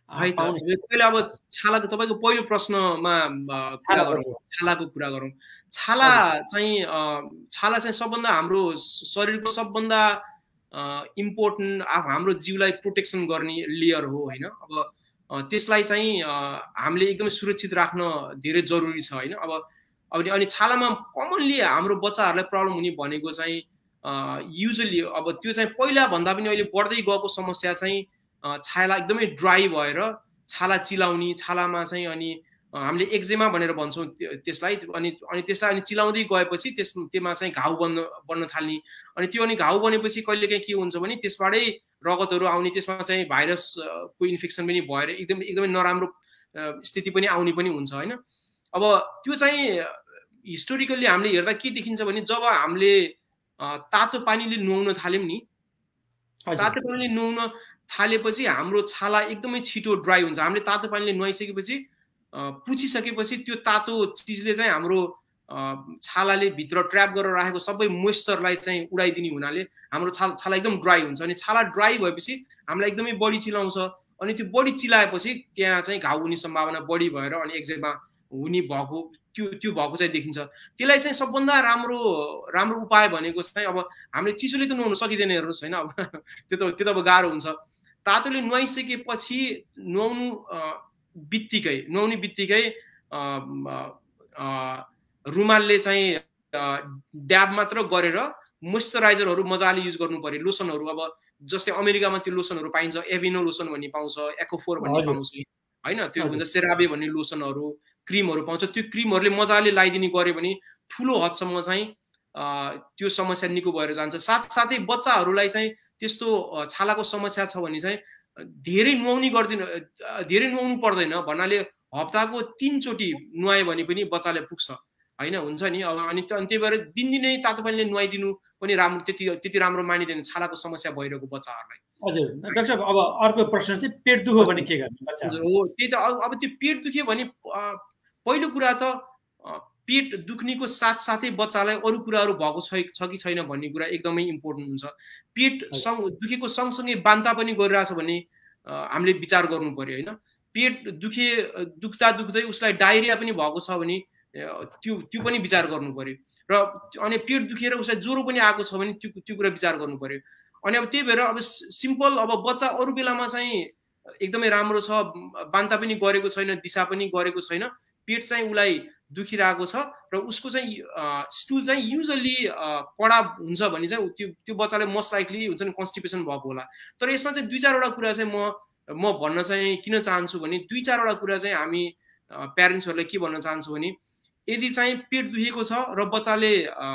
पहिले अब छालाको तपाईँको पहिलो प्रश्नमा कुरा गरौँ, छालाको कुरा गरौँ। छाला चाहिँ छाला चाहिँ सबभन्दा हाम्रो शरीरको सबभन्दा इम्पोर्टेन्ट हाम्रो जिउलाई प्रोटेक्सन गर्ने लेयर हो होइन। अब त्यसलाई चाहिँ हामीले एकदमै सुरक्षित राख्न धेरै जरुरी छ होइन। अब अब अनि छालामा कमनली हाम्रो बच्चाहरूलाई प्रब्लम हुने भनेको चाहिँ युजली अब त्यो चाहिँ पहिला भन्दा पनि अहिले बढ्दै गएको समस्या चाहिँ छाला एकदमै ड्राई भएर छाला चिलाउने, छालामा चाहिँ अनि हामीले एक्जेमा भनेर भन्छौँ त्यसलाई। अनि अनि त्यसलाई अनि चिलाउँदै गएपछि त्यस त्यसमा चाहिँ घाउ बन्न बन्न थाल्ने, अनि त्यो अनि घाउ बनेपछि कहिलेकाहीँ के हुन्छ भने त्यसबाटै रगतहरू आउने, त्यसमा चाहिँ भाइरसको इन्फेक्सन पनि भएर एकदम एकदमै नराम्रो स्थिति पनि आउने पनि हुन्छ होइन। अब त्यो चाहिँ हिस्टोरिकल्ली हामीले हेर्दा के देखिन्छ भने जब हामीले तातो पानीले नुहाउन थाल्यौँ नि, तातो पानीले नुहाउन थालेपछि हाम्रो छाला एकदमै छिटो ड्राई हुन्छ। हामीले तातो पानीले नुहाइसकेपछि पुछिसकेपछि त्यो तातो चिजले चाहिँ हाम्रो छालाले भित्र ट्र्याप गरेर राखेको सबै मोइस्चरलाई चाहिँ उडाइदिने हुनाले हाम्रो छाला छाला एकदम ड्राई हुन्छ। अनि छाला ड्राई भएपछि हामीलाई एकदमै बढी चिलाउँछ, अनि त्यो बढी चिलाएपछि त्यहाँ चाहिँ घाउ हुने सम्भावना बढी भएर अनि एक्जेमा हुने भएको त्यो त्यो भएको चाहिँ देखिन्छ। त्यसलाई चाहिँ सबभन्दा राम्रो राम्रो उपाय भनेको चाहिँ अब हामीले चिसोले त नुहाउन सकिँदैन हेर्नुहोस् होइन। अब त्यो त त्यो त अब गाह्रो हुन्छ। तातोले नुहाइसकेपछि नुहाउनु बित्तिकै नुहाउने बित्तिकै रुमालले चाहिँ ड्याब मात्र गरेर मोइस्चराइजरहरू मजाले युज गर्नु पर्यो। लोसनहरू अब जस्तै अमेरिकामा त्यो लोसनहरू पाइन्छ, एभिनो लोसन भन्ने पाउँछ, एकोफोर भन्ने पाउँछ होइन, त्यो हुन्छ सेराबे भन्ने लोसनहरू क्रिमहरू पाउँछ। त्यो क्रिमहरूले मजाले लगाइदिने गऱ्यो भने ठुलो हदसम्म चाहिँ त्यो समस्या निको भएर जान्छ। साथसाथै बच्चाहरूलाई चाहिँ त्यस्तो छालाको समस्या छ भने चाहिँ धेरै नुहाउने गर्दिनु धेरै नुहाउनु पर्दैन भन्नाले हप्ताको तीनचोटि नुहायो भने पनि बच्चाले पुग्छ होइन, हुन्छ नि। अब अनि त्यही भएर दिनदिनै तातो पानीले नुहाइदिनु पनि राम्रो, त्यति त्यति राम्रो मानिँदैन छालाको समस्या भइरहेको बच्चाहरूलाई। हजुर डाक्टर साहब, अब अर्को प्रश्न चाहिँ पेट दुख्यो भने के गर्ने बच्चा? हो त्यही त। अब त्यो पेट दुख्यो भने पहिलो कुरा त पेट दुख्नेको साथसाथै बच्चालाई अरू कुराहरू भएको छ कि छैन भन्ने कुरा एकदमै इम्पोर्टेन्ट हुन्छ। पेट सँग दुखेको सँगसँगै बान्ता पनि गरिरहेछ भने हामीले विचार गर्नु पर्यो होइन। पेट दुखे दुख्दा दुख्दै उसलाई डायरिया पनि भएको छ भने त्यो त्यो पनि विचार गर्नु पर्यो। र अनि पेट दुखेर उसलाई ज्वरो पनि आएको छ भने त्यो त्यो कुरा विचार गर्नु पर्यो। अनि अब त्यही भएर अब सिम्पल अब बच्चा अरू बेलामा चाहिँ एकदमै राम्रो छ, बान्ता पनि गरेको छैन, दिशा पनि गरेको छैन, पेट चाहिँ उसलाई दुखिरहेको छ र उसको चाहिँ स्टुल चाहिँ युजली कडा हुन्छ भने चाहिँ त्यो त्यो बच्चालाई मोस्ट लाइकली हुन्छ नि कन्स्टिपेसन भएको होला। तर यसमा चाहिँ दुई चारवटा कुरा चाहिँ म म भन्न चाहिँ किन चाहन्छु भने दुई चारवटा कुरा चाहिँ हामी प्यारेन्ट्सहरूलाई के भन्न चाहन्छु भने यदि चाहिँ पेट दुखेको छ र बच्चाले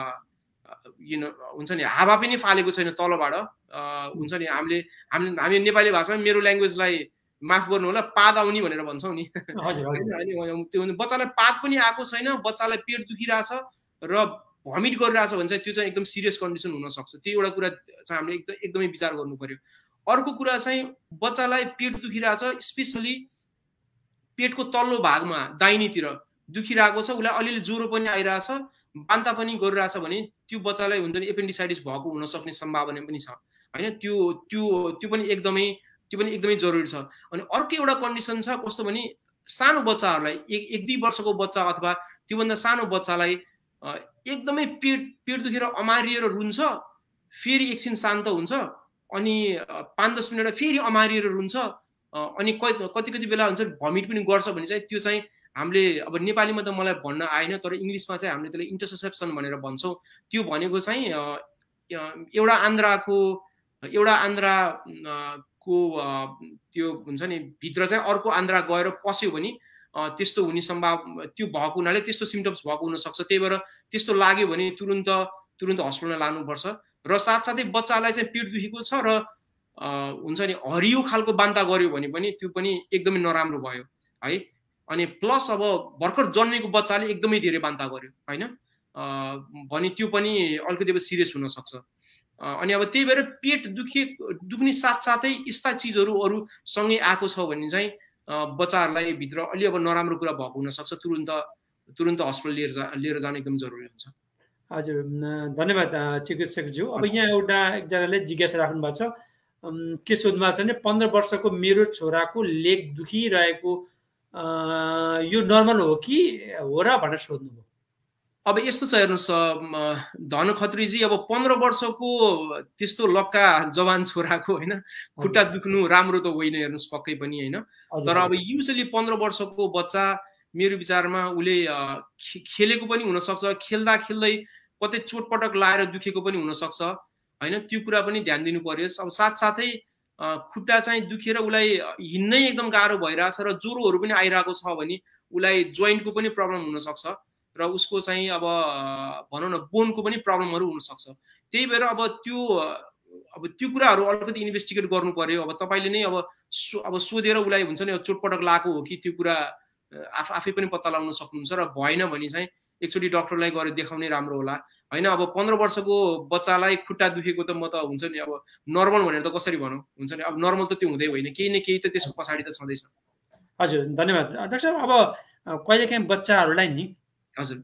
यु नो हुन्छ नि हावा पनि फालेको छैन तलबाट, हुन्छ नि हामीले हामी हामी नेपाली भाषामा मेरो ल्याङ्ग्वेजलाई माफ गर्नु होला, पाद आउने भनेर भन्छौँ नि, त्यो बच्चालाई पाद पनि आएको छैन, बच्चालाई पेट दुखिरहेछ र भमिट गरिरहेछ भने चाहिँ त्यो चाहिँ एकदम सिरियस कन्डिसन हुनसक्छ। त्यो एउटा कुरा चाहिँ हामीले एकदम एकदमै विचार गर्नु पर्यो। अर्को कुरा चाहिँ बच्चालाई पेट दुखिरहेछ, स्पेसली पेटको तल्लो भागमा दाहिनेतिर दुखिरहेको छ, उसलाई अलिअलि ज्वरो पनि आइरहेछ, बान्ता पनि गरिरहेछ भने त्यो बच्चालाई हुन्छ नि एपेन्डिसाइटिस भएको हुन सक्ने सम्भावना पनि छ हैन। त्यो त्यो त्यो पनि एकदमै त्यो पनि एकदमै जरुरी छ। अनि अर्को एउटा कन्डिसन छ कस्तो भने सानो बच्चाहरूलाई एक एक दुई वर्षको बच्चा अथवा त्योभन्दा सानो बच्चालाई एकदमै पेट पेट दुखेर अमारिएर रुन्छ, फेरि एकछिन शान्त हुन्छ, अनि पाँच दस मिनट फेरि अमारिएर रुन्छ, अनि कति कति बेला हुन्छ भमिट पनि गर्छ भने चाहिँ त्यो चाहिँ हामीले अब नेपालीमा त मलाई भन्न आएन, तर इङ्ग्लिसमा चाहिँ हामीले त्यसलाई इन्टरसेप्सन भनेर भन्छौँ। त्यो भनेको चाहिँ एउटा आन्द्राको एउटा आन्द्राको त्यो हुन्छ नि भित्र चाहिँ अर्को आन्द्रा गएर पस्यो भने त्यस्तो हुने सम्भावना त्यो भएको हुनाले त्यस्तो सिम्टम्स भएको हुनसक्छ। त्यही भएर त्यस्तो लाग्यो भने तुरुन्त तुरुन्त हस्पिटलमा लानुपर्छ। र साथसाथै बच्चालाई चाहिँ पेट दुखेको छ र हुन्छ नि हरियो खालको बान्ता गर्यो भने पनि त्यो पनि एकदमै नराम्रो भयो है। अनि प्लस अब भर्खर जन्मेको बच्चाले एकदमै धेरै बान्ता गर्यो हैन भने त्यो पनि अलिकति अब सिरियस हुनसक्छ। अनि अब त्यही भएर पेट दुखे दुख्ने साथसाथै यस्ता चिजहरू अरू सँगै आएको छ भने चाहिँ बच्चाहरूलाई भित्र अलि अब नराम्रो कुरा भएको हुनसक्छ, तुरुन्त तुरुन्त हस्पिटल लिएर जा लिएर जानु एकदम जरुरी हुन्छ। हजुर धन्यवाद चिकित्सकज्यू। अब यहाँ एउटा एकजनाले जिज्ञासा राख्नु भएको छ, के सोध्नु भएको छ भने पन्ध्र वर्षको मेरो छोराको लेग दुखिरहेको यो नर्मल हो कि हो र भनेर सोध्नुभयो। अब यस्तो छ हेर्नुहोस् धन खत्रीजी, अब पन्ध्र वर्षको त्यस्तो लक्का जवान छोराको होइन खुट्टा दुख्नु राम्रो त होइन हेर्नुहोस् पक्कै पनि होइन। तर अब युजली पन्ध्र वर्षको बच्चा मेरो विचारमा उसले खेलेको पनि हुनसक्छ, खेल्दा खेल्दै कतै चोटपटक लाएर दुखेको पनि हुनसक्छ होइन, त्यो कुरा पनि ध्यान दिनु पर्यो। अब साथसाथै खुट्टा चाहिँ दुखेर उसलाई हिँड्नै एकदम गाह्रो भइरहेछ र ज्वरोहरू पनि आइरहेको छ भने उसलाई जोइन्टको पनि प्रब्लम हुनसक्छ र उसको चाहिँ अब भनौँ न बोनको पनि प्रब्लमहरू हुनसक्छ। त्यही भएर अब त्यो अब त्यो कुराहरू अलिकति इन्भेस्टिगेट गर्नु पर्यो। अब तपाईँले नै अब सो अब सोधेर उसलाई हुन्छ नि चोटपटक लागेको हो कि त्यो कुरा आफ आफै पनि पत्ता लगाउन सक्नुहुन्छ र भएन भने चाहिँ एकचोटि डक्टरलाई गएर देखाउनै राम्रो होला होइन। अब पन्ध्र वर्षको बच्चालाई खुट्टा दुखेको त म त हुन्छ नि अब नर्मल भनेर त कसरी भनौँ, हुन्छ नि अब नर्मल त त्यो हुँदै होइन, केही न केही त त्यसको पछाडि त छँदैछ। हजुर धन्यवाद डाक्टर साहब। अब कहिलेकाहीँ बच्चाहरूलाई नि हजुर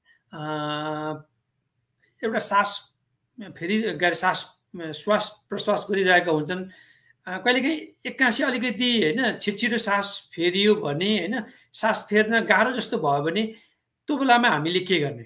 एउटा सास फेरि गाडी सास श्वास प्रश्वास गरिरहेका हुन्छन्, कहिलेकाहीँ एक्कासी अलिकति होइन छिटो सास फेरियो भने होइन सास फेर्न गाह्रो जस्तो भयो भने त्यो बेलामा हामीले के गर्ने?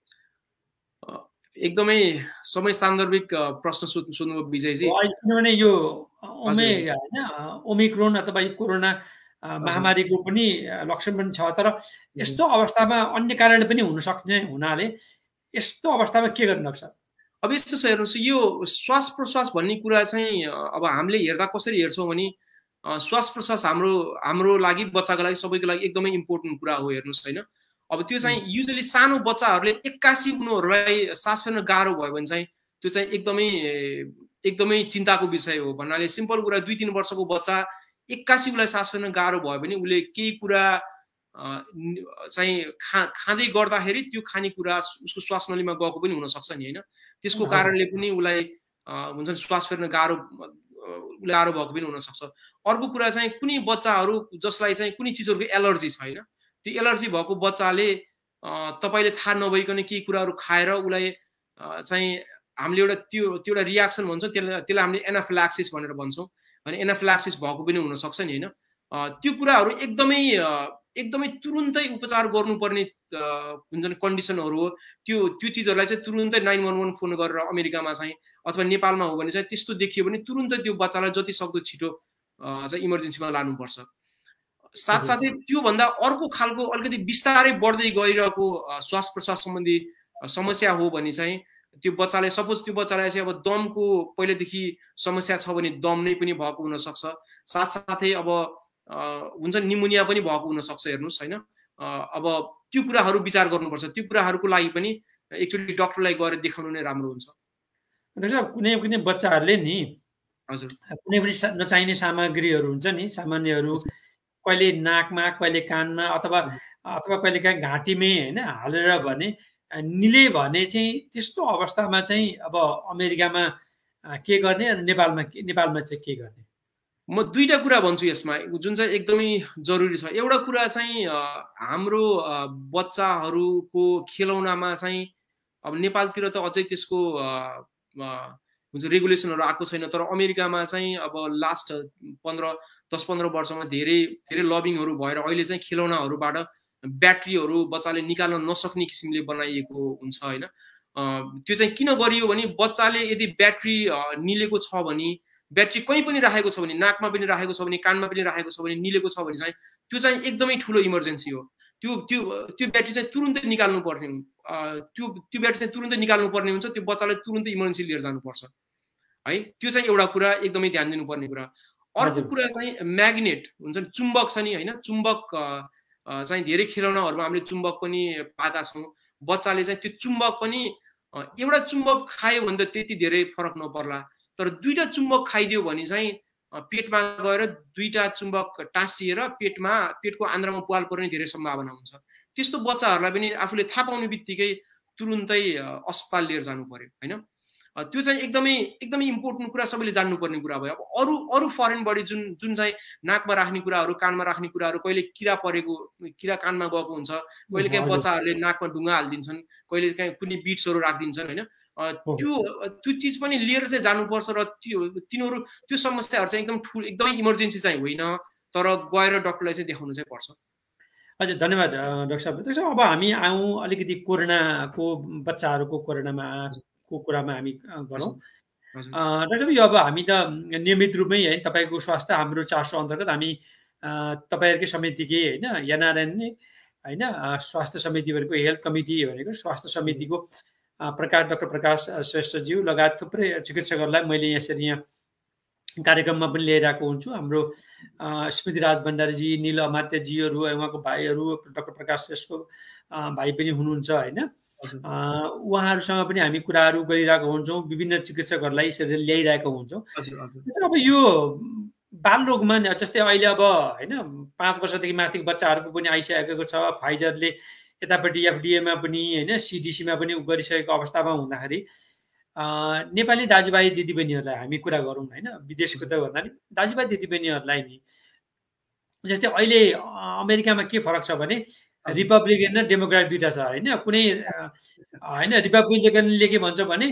एकदमै समय सान्दर्भिक प्रश्न सोध्नु विजयजी, किनभने यो ओमे होइन ओमिक्रोन अथवा कोरोना महामारीको पनि लक्षण पनि छ, तर यस्तो अवस्थामा अन्य कारण पनि हुन सक्ने हुनाले यस्तो अवस्थामा के गर्न सक्छ? अब यस्तो छ हेर्नुहोस्, यो श्वास प्रश्वास भन्ने कुरा चाहिँ अब हामीले हेर्दा कसरी हेर्छौँ भने श्वास प्रश्वास हाम्रो हाम्रो लागि बच्चाको लागि सबैको लागि एकदमै इम्पोर्टेन्ट कुरा हो हेर्नुहोस् होइन। अब त्यो चाहिँ युजली सानो बच्चाहरूले एक्कासी उनीहरूलाई सास फेर्न गाह्रो भयो भने चाहिँ त्यो चाहिँ एकदमै एकदमै चिन्ताको विषय हो। भन्नाले सिम्पल कुरा दुई तिन वर्षको बच्चा एक्कासी उसलाई सास फेर्न गाह्रो भयो भने उसले केही कुरा चाहिँ खा खाँदै गर्दाखेरि त्यो खानेकुरा उसको श्वास नलीमा गएको पनि हुनसक्छ नि होइन, त्यसको कारणले पनि उसलाई हुन्छ नि श्वास फेर्न गाह्रो गाह्रो भएको पनि हुनसक्छ। अर्को कुरा चाहिँ कुनै बच्चाहरू जसलाई चाहिँ कुनै चिजहरूको एलर्जी छ होइन, त्यो एलर्जी भएको बच्चाले तपाईँले थाहा नभइकन केही कुराहरू खाएर उसलाई चाहिँ हामीले एउटा त्यो त्यो एउटा रियाक्सन भन्छौँ, त्यसलाई त्यसलाई हामीले एनाफिलाक्सिस भनेर भन्छौँ। अनि एनाफिलाक्सिस भएको पनि हुनसक्छ नि होइन। त्यो कुराहरू एकदमै एकदमै तुरुन्तै उपचार गर्नुपर्ने हुन्छ नि कन्डिसनहरू हो। त्यो त्यो चिजहरूलाई चाहिँ तुरुन्तै नाइन वान वान फोन गरेर अमेरिकामा चाहिँ अथवा नेपालमा हो भने चाहिँ त्यस्तो देखियो भने तुरुन्तै त्यो बच्चालाई जति सक्दो छिटो चाहिँ इमर्जेन्सीमा लानुपर्छ। साथसाथै त्योभन्दा अर्को खालको अलिकति बिस्तारै बढ्दै गइरहेको श्वास प्रश्वास सम्बन्धी समस्या हो भने चाहिँ त्यो बच्चालाई सपोज त्यो बच्चालाई चाहिँ अब दमको पहिलेदेखि समस्या छ भने दम नै पनि भएको हुनसक्छ। साथसाथै अब हुन्छ निमोनिया पनि भएको हुनसक्छ हेर्नुहोस् होइन। अब त्यो कुराहरू विचार गर्नुपर्छ। त्यो कुराहरूको लागि पनि एक्चुअली डक्टरलाई गएर देखाउनु नै राम्रो हुन्छ। कुनै कुनै बच्चाहरूले नि हजुर कुनै पनि नचाहिने सामग्रीहरू हुन्छ नि सामान्यहरू कहिले नाकमा कहिले कानमा अथवा अथवा कहिले काहीँ घाँटीमै होइन हालेर भने निले भने चाहिँ त्यस्तो अवस्थामा चाहिँ अब अमेरिकामा के गर्ने र नेपालमा नेपालमा चाहिँ के गर्ने? म दुईटा कुरा भन्छु यसमा जुन चाहिँ एकदमै जरुरी छ। एउटा कुरा चाहिँ हाम्रो बच्चाहरूको खेलौनामा चाहिँ अब नेपालतिर त अझै त्यसको हुन्छ रेगुलेसनहरू आएको छैन, तर अमेरिकामा चाहिँ अब लास्ट पन्ध्र दस पन्ध्र वर्षमा धेरै धेरै लबिङहरू भएर अहिले चाहिँ खेलौनाहरूबाट ब्याट्रीहरू बच्चाले निकाल्न नसक्ने किसिमले बनाइएको हुन्छ होइन। त्यो चाहिँ किन गरियो भने बच्चाले यदि ब्याट्री निलेको छ भने, ब्याट्री कहीँ पनि राखेको छ भने, नाकमा पनि राखेको छ भने, कानमा पनि राखेको छ भने, निलेको छ भने चाहिँ त्यो चाहिँ एकदमै ठुलो इमर्जेन्सी हो। त्यो त्यो त्यो ब्याट्री चाहिँ तुरुन्तै निकाल्नु पर्ने त्यो त्यो ब्याट्री चाहिँ तुरुन्तै निकाल्नु पर्ने हुन्छ। त्यो बच्चालाई तुरुन्तै इमर्जेन्सी लिएर जानुपर्छ है। त्यो चाहिँ एउटा कुरा एकदमै ध्यान दिनुपर्ने कुरा। अर्को कुरा चाहिँ म्याग्नेट हुन्छ नि, चुम्बक छ नि होइन। चुम्बक चाहिँ धेरै खेलौनाहरूमा हामीले चुम्बक पनि पाएका छौँ। बच्चाले चाहिँ त्यो चुम्बक पनि एउटा चुम्बक खायो भने त त्यति धेरै फरक नपर्ला, तर दुईटा चुम्बक खाइदियो भने चाहिँ पेटमा गएर दुईटा चुम्बक टाँसिएर पेटमा पेटको आन्द्रामा पुवाल पर्ने धेरै सम्भावना हुन्छ। त्यस्तो बच्चाहरूलाई पनि आफूले थाहा पाउने बित्तिकै तुरुन्तै अस्पताल लिएर जानु पर्यो होइन। त्यो चाहिँ एकदमै एकदमै इम्पोर्टेन्ट कुरा, सबैले जान्नुपर्ने कुरा भयो। अब अरू अरू फरेन बडी जुन जुन चाहिँ नाकमा राख्ने कुराहरू, कानमा राख्ने कुराहरू, कहिले किरा परेको किरा कानमा गएको हुन्छ, कहिले काहीँ बच्चाहरूले नाकमा ढुङ्गा हालिदिन्छन्, कहिले काहीँ कुनै बिट्सहरू राखिदिन्छन् होइन। त्यो त्यो चिज पनि लिएर चाहिँ जानुपर्छ र त्यो तिनीहरू त्यो समस्याहरू चाहिँ एकदम ठुलो एकदमै इमर्जेन्सी चाहिँ होइन, तर गएर डक्टरलाई चाहिँ देखाउनु चाहिँ पर्छ। हजुर धन्यवाद डाक्टर साहब। डाक्टर साहब अब हामी आउँ अलिकति कोरोनाको बच्चाहरूको कोरोनामा को कुरामा हामी गरौँ। डाक्टर साहब यो अब हामी त नियमित रूपमै है तपाईँको स्वास्थ्य हाम्रो चार सौ अन्तर्गत हामी तपाईँहरूकै समितिकै होइन एनआरएन नै होइन स्वास्थ्य समितिहरूको हेल्थ कमिटी भनेको स्वास्थ्य समितिको प्रकाश डाक्टर प्रकाश श्रेष्ठज्यू लगायत थुप्रै चिकित्सकहरूलाई मैले यसरी यहाँ कार्यक्रममा पनि लिइरहेको हुन्छु। हाम्रो स्मृति राज भण्डारीजी, निल अमात्यजीहरू, उहाँको भाइहरू डाक्टर प्रकाश श्रेष्ठको भाइ पनि हुनुहुन्छ होइन। उहाँहरूसँग पनि हामी कुराहरू गरिरहेको हुन्छौँ, विभिन्न चिकित्सकहरूलाई यसरी ल्याइरहेको हुन्छौँ। अब यो बाल रोगमा जस्तै अहिले अब होइन पाँच वर्षदेखि माथिको बच्चाहरूको पनि आइसकेको छ। फाइजरले यतापट्टि एफडिएमा पनि होइन सिडिसीमा पनि गरिसकेको अवस्थामा हुँदाखेरि नेपाली दाजुभाइ दिदीबहिनीहरूलाई हामी कुरा गरौँ होइन, विदेशको त भन्दा नि दाजुभाइ दिदीबहिनीहरूलाई नि जस्तै अहिले अमेरिकामा के फरक छ भने रिपब्लिकन र डेमोक्रेट दुईटा छ होइन। कुनै होइन रिपब्लिकनले के भन्छ भने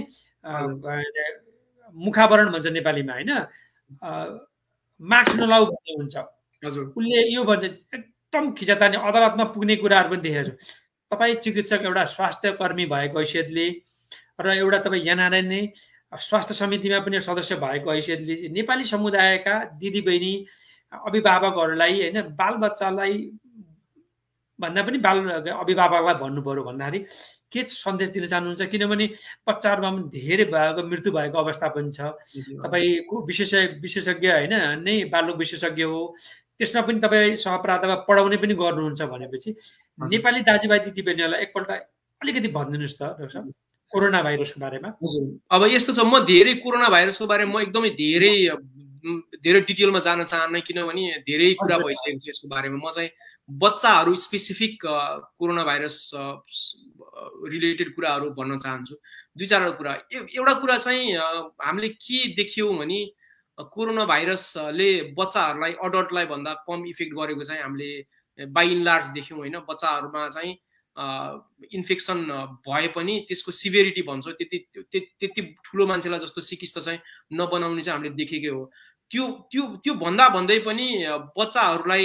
मुखावरण भन्छ नेपालीमा होइन, मार्क्स नलाउ भन्ने हुन्छ। उसले यो भन्छ एकदम खिचातानी अदालतमा पुग्ने कुराहरू पनि देखेको छु। तपाईँ चिकित्सक एउटा स्वास्थ्य कर्मी भएको हैसियतले र एउटा तपाईँ एनआरएन नै स्वास्थ्य समितिमा पनि सदस्य भएको हैसियतले नेपाली समुदायका दिदीबहिनी अभिभावकहरूलाई होइन बालबच्चालाई भन्दा पनि बाल अभिभावकलाई भन्नु पर्यो भन्दाखेरि के सन्देश दिन चाहनुहुन्छ? किनभने बच्चाहरूमा पनि धेरै भएको मृत्यु भएको अवस्था पनि छ। तपाईँको विशेष विशेषज्ञ होइन नै बालरोग विशेषज्ञ हो, त्यसमा पनि तपाईँ सहप्राध्यापक पढाउने पनि गर्नुहुन्छ भनेपछि नेपाली दाजुभाइ दिदीबहिनीहरूलाई एकपल्ट अलिकति भनिदिनुहोस् त डाक्टर साहब कोरोना भाइरसको बारेमा। अब यस्तो छ, म धेरै कोरोना भाइरसको बारेमा म एकदमै धेरै धेरै डिटेलमा जान चाहन्न, किनभने धेरै कुरा भइसकेको छ यसको बारेमा। म चाहिँ बच्चाहरू स्पेसिफिक कोरोना भाइरस रिलेटेड कुराहरू भन्न चाहन्छु। दुई चारवटा कुरा। एउटा कुरा चाहिँ हामीले के देख्यौँ भने कोरोना भाइरसले बच्चाहरूलाई अडल्टलाई भन्दा कम इफेक्ट गरेको चाहिँ हामीले बाई एन्ड लार्ज देख्यौँ होइन। बच्चाहरूमा चाहिँ इन्फेक्सन भए पनि त्यसको सिभियरिटी भन्छ त्यति त्यति ठुलो मान्छेलाई जस्तो सिकिस्त चाहिँ नबनाउने चाहिँ हामीले देखेकै हो। त्यो त्यो त्यो भन्दा भन्दै पनि बच्चाहरूलाई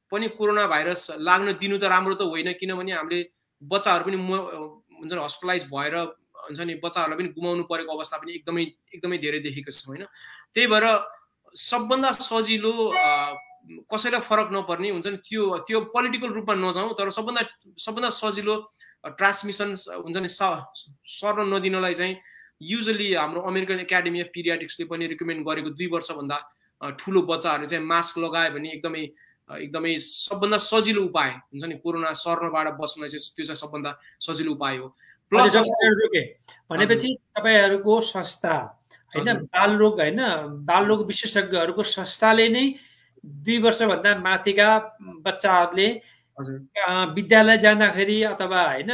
पनि कोरोना भाइरस लाग्न दिनु त राम्रो त होइन, किनभने हामीले बच्चाहरू पनि हुन्छ नि हस्पिटलाइज भएर हुन्छ नि बच्चाहरूलाई पनि गुमाउनु परेको अवस्था पनि एकदमै एकदमै धेरै देखेको छौँ होइन। त्यही भएर सबभन्दा सजिलो कसैलाई फरक नपर्ने हुन्छ नि त्यो त्यो पोलिटिकल रूपमा नजाउँ, तर सबभन्दा सबभन्दा सजिलो ट्रान्समिसन हुन्छ नि सर्न नदिनलाई चाहिँ युजली हाम्रो अमेरिकन एकाडेमी अफ पिडियाट्रिक्सले पनि रिकमेन्ड गरेको दुई वर्षभन्दा ठुलो बच्चाहरूले चाहिँ मास्क लगायो भने एकदमै एकदमै सबभन्दा सजिलो उपाय हुन्छ नि कोरोना सर्नबाट बस्न चाहिँ त्यो चाहिँ सबभन्दा सजिलो उपाय हो। प्लस भनेपछि तपाईँहरूको संस्था होइन बालरोग होइन बालरोग विशेषज्ञहरूको संस्थाले नै दुई वर्षभन्दा माथिका बच्चाहरूले विद्यालय जाँदाखेरि अथवा होइन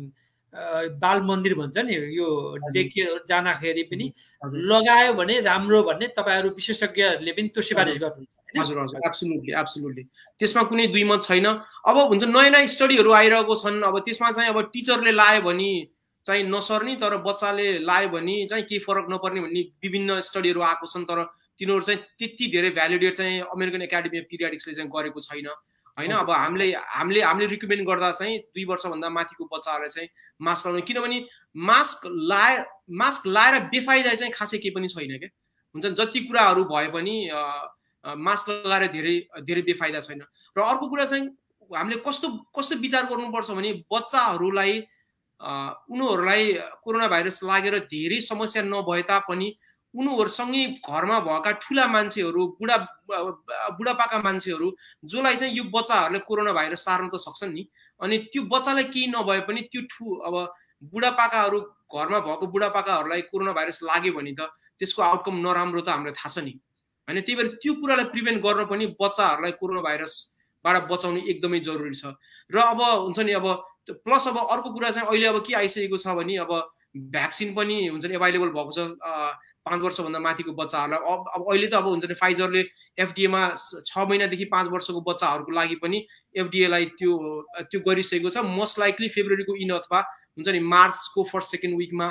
बाल मन्दिर भन्छ नि यो डे केयर जाँदाखेरि पनि लगायो भने राम्रो भन्ने तपाईँहरू विशेषज्ञहरूले पनि त्यो सिफारिस गर्नुहुन्छ? हजुर हजुर एब्सोल्युटली एब्सोल्युटली त्यसमा कुनै दुई मत छैन। अब हुन्छ नयाँ नयाँ स्टडीहरू आइरहेको छन्, अब त्यसमा चाहिँ अब टिचरले लायो भने चाहिँ नसर्ने तर बच्चाले लायो भने चाहिँ केही फरक नपर्ने भन्ने विभिन्न स्टडीहरू आएको छन्, तर तिनीहरू चाहिँ त्यति धेरै भ्यालिडेट चाहिँ अमेरिकन एकाडेमी अफ पिडियाट्रिक्सले चाहिँ गरेको छैन होइन। अब हामीले हामीले हामीले रिकमेन्ड गर्दा चाहिँ दुई वर्षभन्दा माथिको बच्चाहरूलाई चाहिँ मास्क लाउनु, किनभने मास्क लाए मास्क लाएर बेफाइदा चाहिँ खासै केही पनि छैन क्या हुन्छ। जति कुराहरू भए पनि मास्क लगाएर धेरै धेरै बेफाइदा छैन। र अर्को कुरा चाहिँ हामीले कस्तो कस्तो विचार गर्नुपर्छ भने बच्चाहरूलाई उनीहरूलाई कोरोना भाइरस लागेर धेरै समस्या नभए तापनि उनीहरूसँगै घरमा भएका ठुला मान्छेहरू बुढा बुढापाका मान्छेहरू जसलाई चाहिँ यो बच्चाहरूले कोरोना भाइरस सार्न त सक्छन् नि, अनि त्यो बच्चालाई केही नभए पनि त्यो ठु अब बुढापाकाहरू घरमा भएको बुढापाकाहरूलाई कोरोना भाइरस लाग्यो भने त त्यसको आउटकम नराम्रो त हामीलाई थाहा छ नि होइन। त्यही भएर त्यो कुरालाई प्रिभेन्ट गर्न पनि बच्चाहरूलाई कोरोना भाइरसबाट बचाउनु एकदमै जरुरी छ। र अब हुन्छ नि अब प्लस अब अर्को कुरा चाहिँ अहिले अब के आइसकेको छ भने अब भ्याक्सिन पनि हुन्छ नि एभाइलेबल भएको छ पाँच वर्षभन्दा माथिको बच्चाहरूलाई। अब अब अहिले त अब हुन्छ नि फाइजरले एफडिएमा छ महिनादेखि पाँच वर्षको बच्चाहरूको लागि पनि एफडिएलाई त्यो त्यो गरिसकेको छ। मोस्ट लाइकली फेब्रुअरीको इन अथवा हुन्छ नि मार्चको फर्स्ट सेकेन्ड विकमा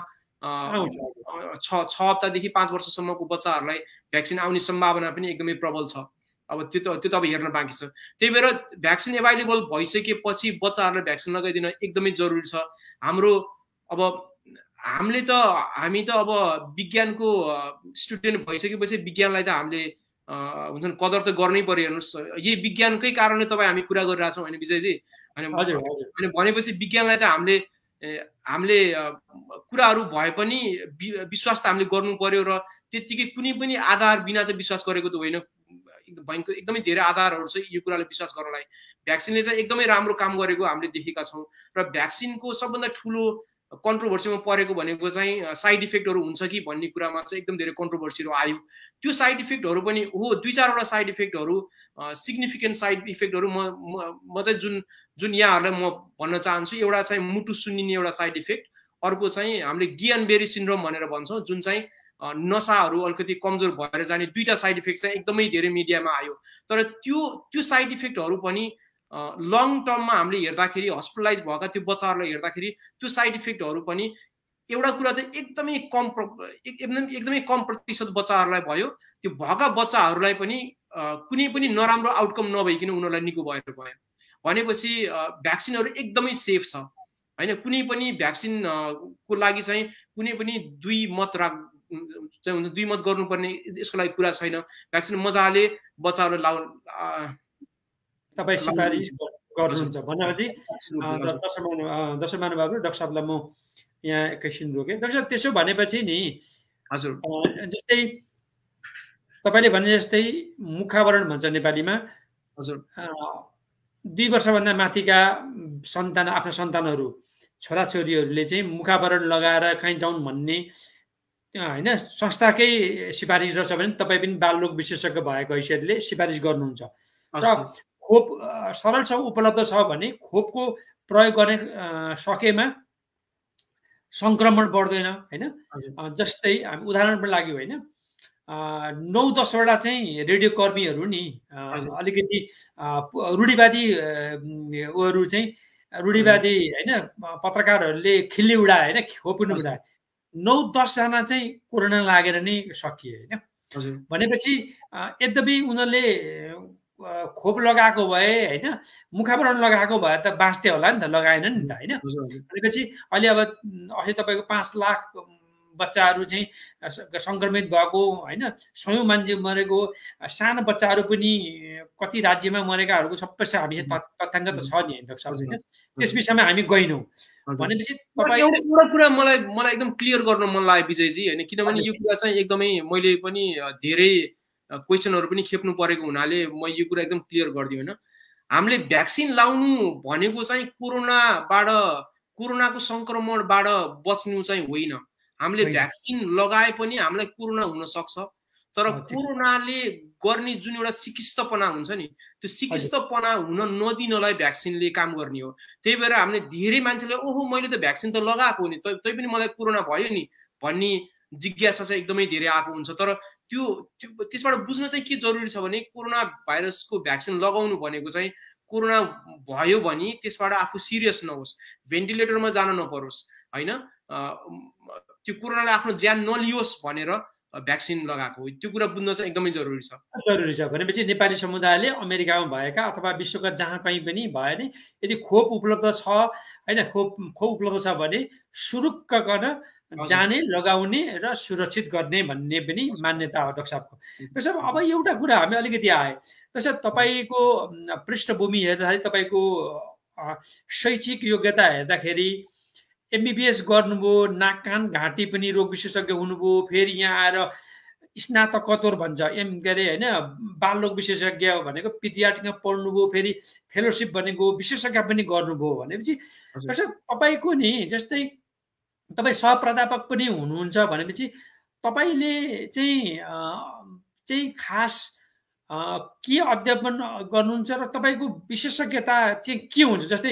छ छ हप्तादेखि पाँच वर्षसम्मको बच्चाहरूलाई भ्याक्सिन आउने सम्भावना पनि एकदमै प्रबल छ। अब त्यो त त्यो त अब हेर्न बाँकी छ। त्यही भएर भ्याक्सिन एभाइलेबल भइसकेपछि बच्चाहरूलाई भ्याक्सिन लगाइदिन एकदमै जरुरी छ। हाम्रो अब हामीले त हामी त अब विज्ञानको स्टुडेन्ट भइसकेपछि विज्ञानलाई त हामीले हुन्छ नि कदर त गर्नै पर्यो। हेर्नुहोस् यही विज्ञानकै कारणले तपाईँ हामी कुरा गरिरहेछौँ होइन विजयजी, अनि भनेपछि विज्ञानलाई त हामीले हामीले कुराहरू भए पनि विश्वास त हामीले गर्नु पर्यो र त्यतिकै कुनै पनि आधार बिना त विश्वास गरेको त होइन। भएको एकदमै धेरै आधारहरू छ यो कुरालाई विश्वास गर्नलाई। भ्याक्सिनले चाहिँ एकदमै राम्रो काम गरेको हामीले देखेका छौँ र भ्याक्सिनको सबभन्दा ठुलो कन्ट्रोभर्सीमा परेको भनेको चाहिँ साइड इफेक्टहरू हुन्छ कि भन्ने कुरामा चाहिँ एकदम धेरै कन्ट्रोभर्सीहरू आयो। त्यो साइड इफेक्टहरू पनि हो दुई चारवटा साइड इफेक्टहरू सिग्निफिकेन्ट साइड इफेक्टहरू म म चाहिँ जुन जुन यहाँहरूलाई म भन्न चाहन्छु, एउटा चाहिँ मुटु सुन्निने एउटा साइड इफेक्ट, अर्को चाहिँ हामीले गियनबेरी सिन्ड्रोम भनेर भन्छौँ जुन चाहिँ नसाहरू अलिकति कमजोर भएर जाने दुईटा साइड इफेक्ट चाहिँ एकदमै धेरै मिडियामा आयो। तर त्यो त्यो साइड इफेक्टहरू पनि लङ टर्ममा हामीले हेर्दाखेरि हस्पिटलाइज भएका त्यो बच्चाहरूलाई हेर्दाखेरि त्यो साइड इफेक्टहरू पनि एउटा कुरा त एकदमै कम एकदम एकदमै कम प्रतिशत बच्चाहरूलाई भयो। त्यो भएका बच्चाहरूलाई पनि कुनै पनि नराम्रो आउटकम नभइकन उनीहरूलाई निको भएर भयो भनेपछि भ्याक्सिनहरू एकदमै सेफ छ होइन। कुनै पनि भ्याक्सिनको लागि चाहिँ कुनै पनि दुई मत राख चाहिँ हुन्छ दुई मत गर्नुपर्ने यसको लागि कुरा छैन। भ्याक्सिन मजाले बच्चाहरूलाई लाउ तपाईँ सिफारिस गर्नुहुन्छ भनेपछि दर्शक महानुभावहरू डाक्टर साहबलाई म यहाँ एकैछिन रोकेँ। डाक्टर साहब त्यसो भनेपछि नि हजुर जस्तै तपाईँले भने जस्तै मुखावरण भन्छ नेपालीमा, हजुर दुई वर्षभन्दा माथिका सन्तान आफ्ना सन्तानहरू छोराछोरीहरूले चाहिँ मुखावरण लगाएर कहीँ जाउन् भन्ने होइन संस्थाकै सिफारिस रहेछ भने तपाईँ पनि बालरोग विशेषज्ञ भएको हैसियतले सिफारिस गर्नुहुन्छ। र खोप सरल छ उपलब्ध छ भने खोपको प्रयोग गर्ने सकेमा सङ्क्रमण बढ्दैन होइन। जस्तै हामी उदाहरणको लागि होइन नौ दसवटा चाहिँ रेडियो कर्मीहरू नि अलिकति रूढिवादी उहरू चाहिँ रूढिवादी होइन पत्रकारहरूले खिल्ली उडाए होइन खोपिनु उडाए नौ दसजना चाहिँ कोरोना लागेर नै सकिए होइन। भनेपछि यद्यपि उनीहरूले खोप लगाएको भए होइन मुखावरण लगाएको भए त बाँच्थ्यो होला नि त, लगाएन नि त होइन। भनेपछि अहिले अब अहिले तपाईँको पाँच लाख बच्चाहरू चाहिँ सङ्क्रमित भएको होइन, सयौँ मान्छे मरेको, सानो बच्चाहरू पनि कति राज्यमा मरेकाहरूको सबै हामी तथ्याङ्क त छ नि डाक्टर साहब होइन। त्यस विषयमा हामी गएनौँ भनेपछि तपाईँ एउटा एउटा कुरा मलाई मलाई एकदम क्लियर गर्न मन लाग्यो विजयजी होइन, किनभने यो कुरा चाहिँ एकदमै मैले पनि धेरै क्वेसनहरू पनि खेप्नु परेको हुनाले म यो कुरा एकदम क्लियर गरिदिउँ होइन। हामीले भ्याक्सिन लाउनु भनेको चाहिँ कोरोनाबाट कोरोनाको सङ्क्रमणबाट बच्नु चाहिँ होइन। हामीले भ्याक्सिन लगाए पनि हामीलाई कोरोना हुन सक्छ, तर कोरोनाले गर्ने जुन एउटा सिकिस्तपना हुन्छ नि त्यो सिकिस्तपना हुन नदिनलाई भ्याक्सिनले काम गर्ने हो। त्यही भएर हामीले धेरै मान्छेले ओहो मैले त भ्याक्सिन त लगाएको नि तै पनि मलाई कोरोना भयो नि भन्ने जिज्ञासा चाहिँ एकदमै धेरै आएको हुन्छ। तर त्यो त्यसबाट बुझ्न चाहिँ के जरुरी छ भने कोरोना भाइरसको भ्याक्सिन लगाउनु भनेको चाहिँ कोरोना भयो भने त्यसबाट आफू सिरियस नहोस्, भेन्टिलेटरमा जान नपरोस् होइन, त्यो कोरोनाले आफ्नो ज्यान नलियोस् भनेर भ्याक्सिन लगाएको हो। त्यो कुरा बुझ्न चाहिँ एकदमै जरुरी छ जरुरी छ भनेपछि नेपाली समुदायले अमेरिकामा भएका अथवा विश्वका जहाँ कहीँ पनि भए नि यदि खोप उपलब्ध छ होइन, खोप खोप उपलब्ध छ भने सुरुक्क गर्न जाने, लगाउने र सुरक्षित गर्ने भन्ने पनि मान्यता हो डाक्टर साहबको। डाक्टर साहब अब एउटा कुरा हामी अलिकति आए डाक्टर साहब, तपाईँको पृष्ठभूमि हेर्दाखेरि तपाईँको शैक्षिक योग्यता हेर्दाखेरि एमबिबिएस गर्नुभयो, नाक कान घाँटी पनि रोग विशेषज्ञ हुनुभयो, फेरि यहाँ आएर स्नातकोत्तर भन्छ एम के अरे होइन बाल रोग विशेषज्ञ भनेको पिडियाट्रिकमा पढ्नुभयो, फेरि फेलोसिप भनेको विशेषज्ञ पनि गर्नुभयो भनेपछि तपाईँको नि जस्तै तपाईँ सहप्राध्यापक पनि हुनुहुन्छ भनेपछि तपाईँले चाहिँ चाहिँ खास के अध्यापन गर्नुहुन्छ र तपाईँको विशेषज्ञता चाहिँ के हुन्छ? जस्तै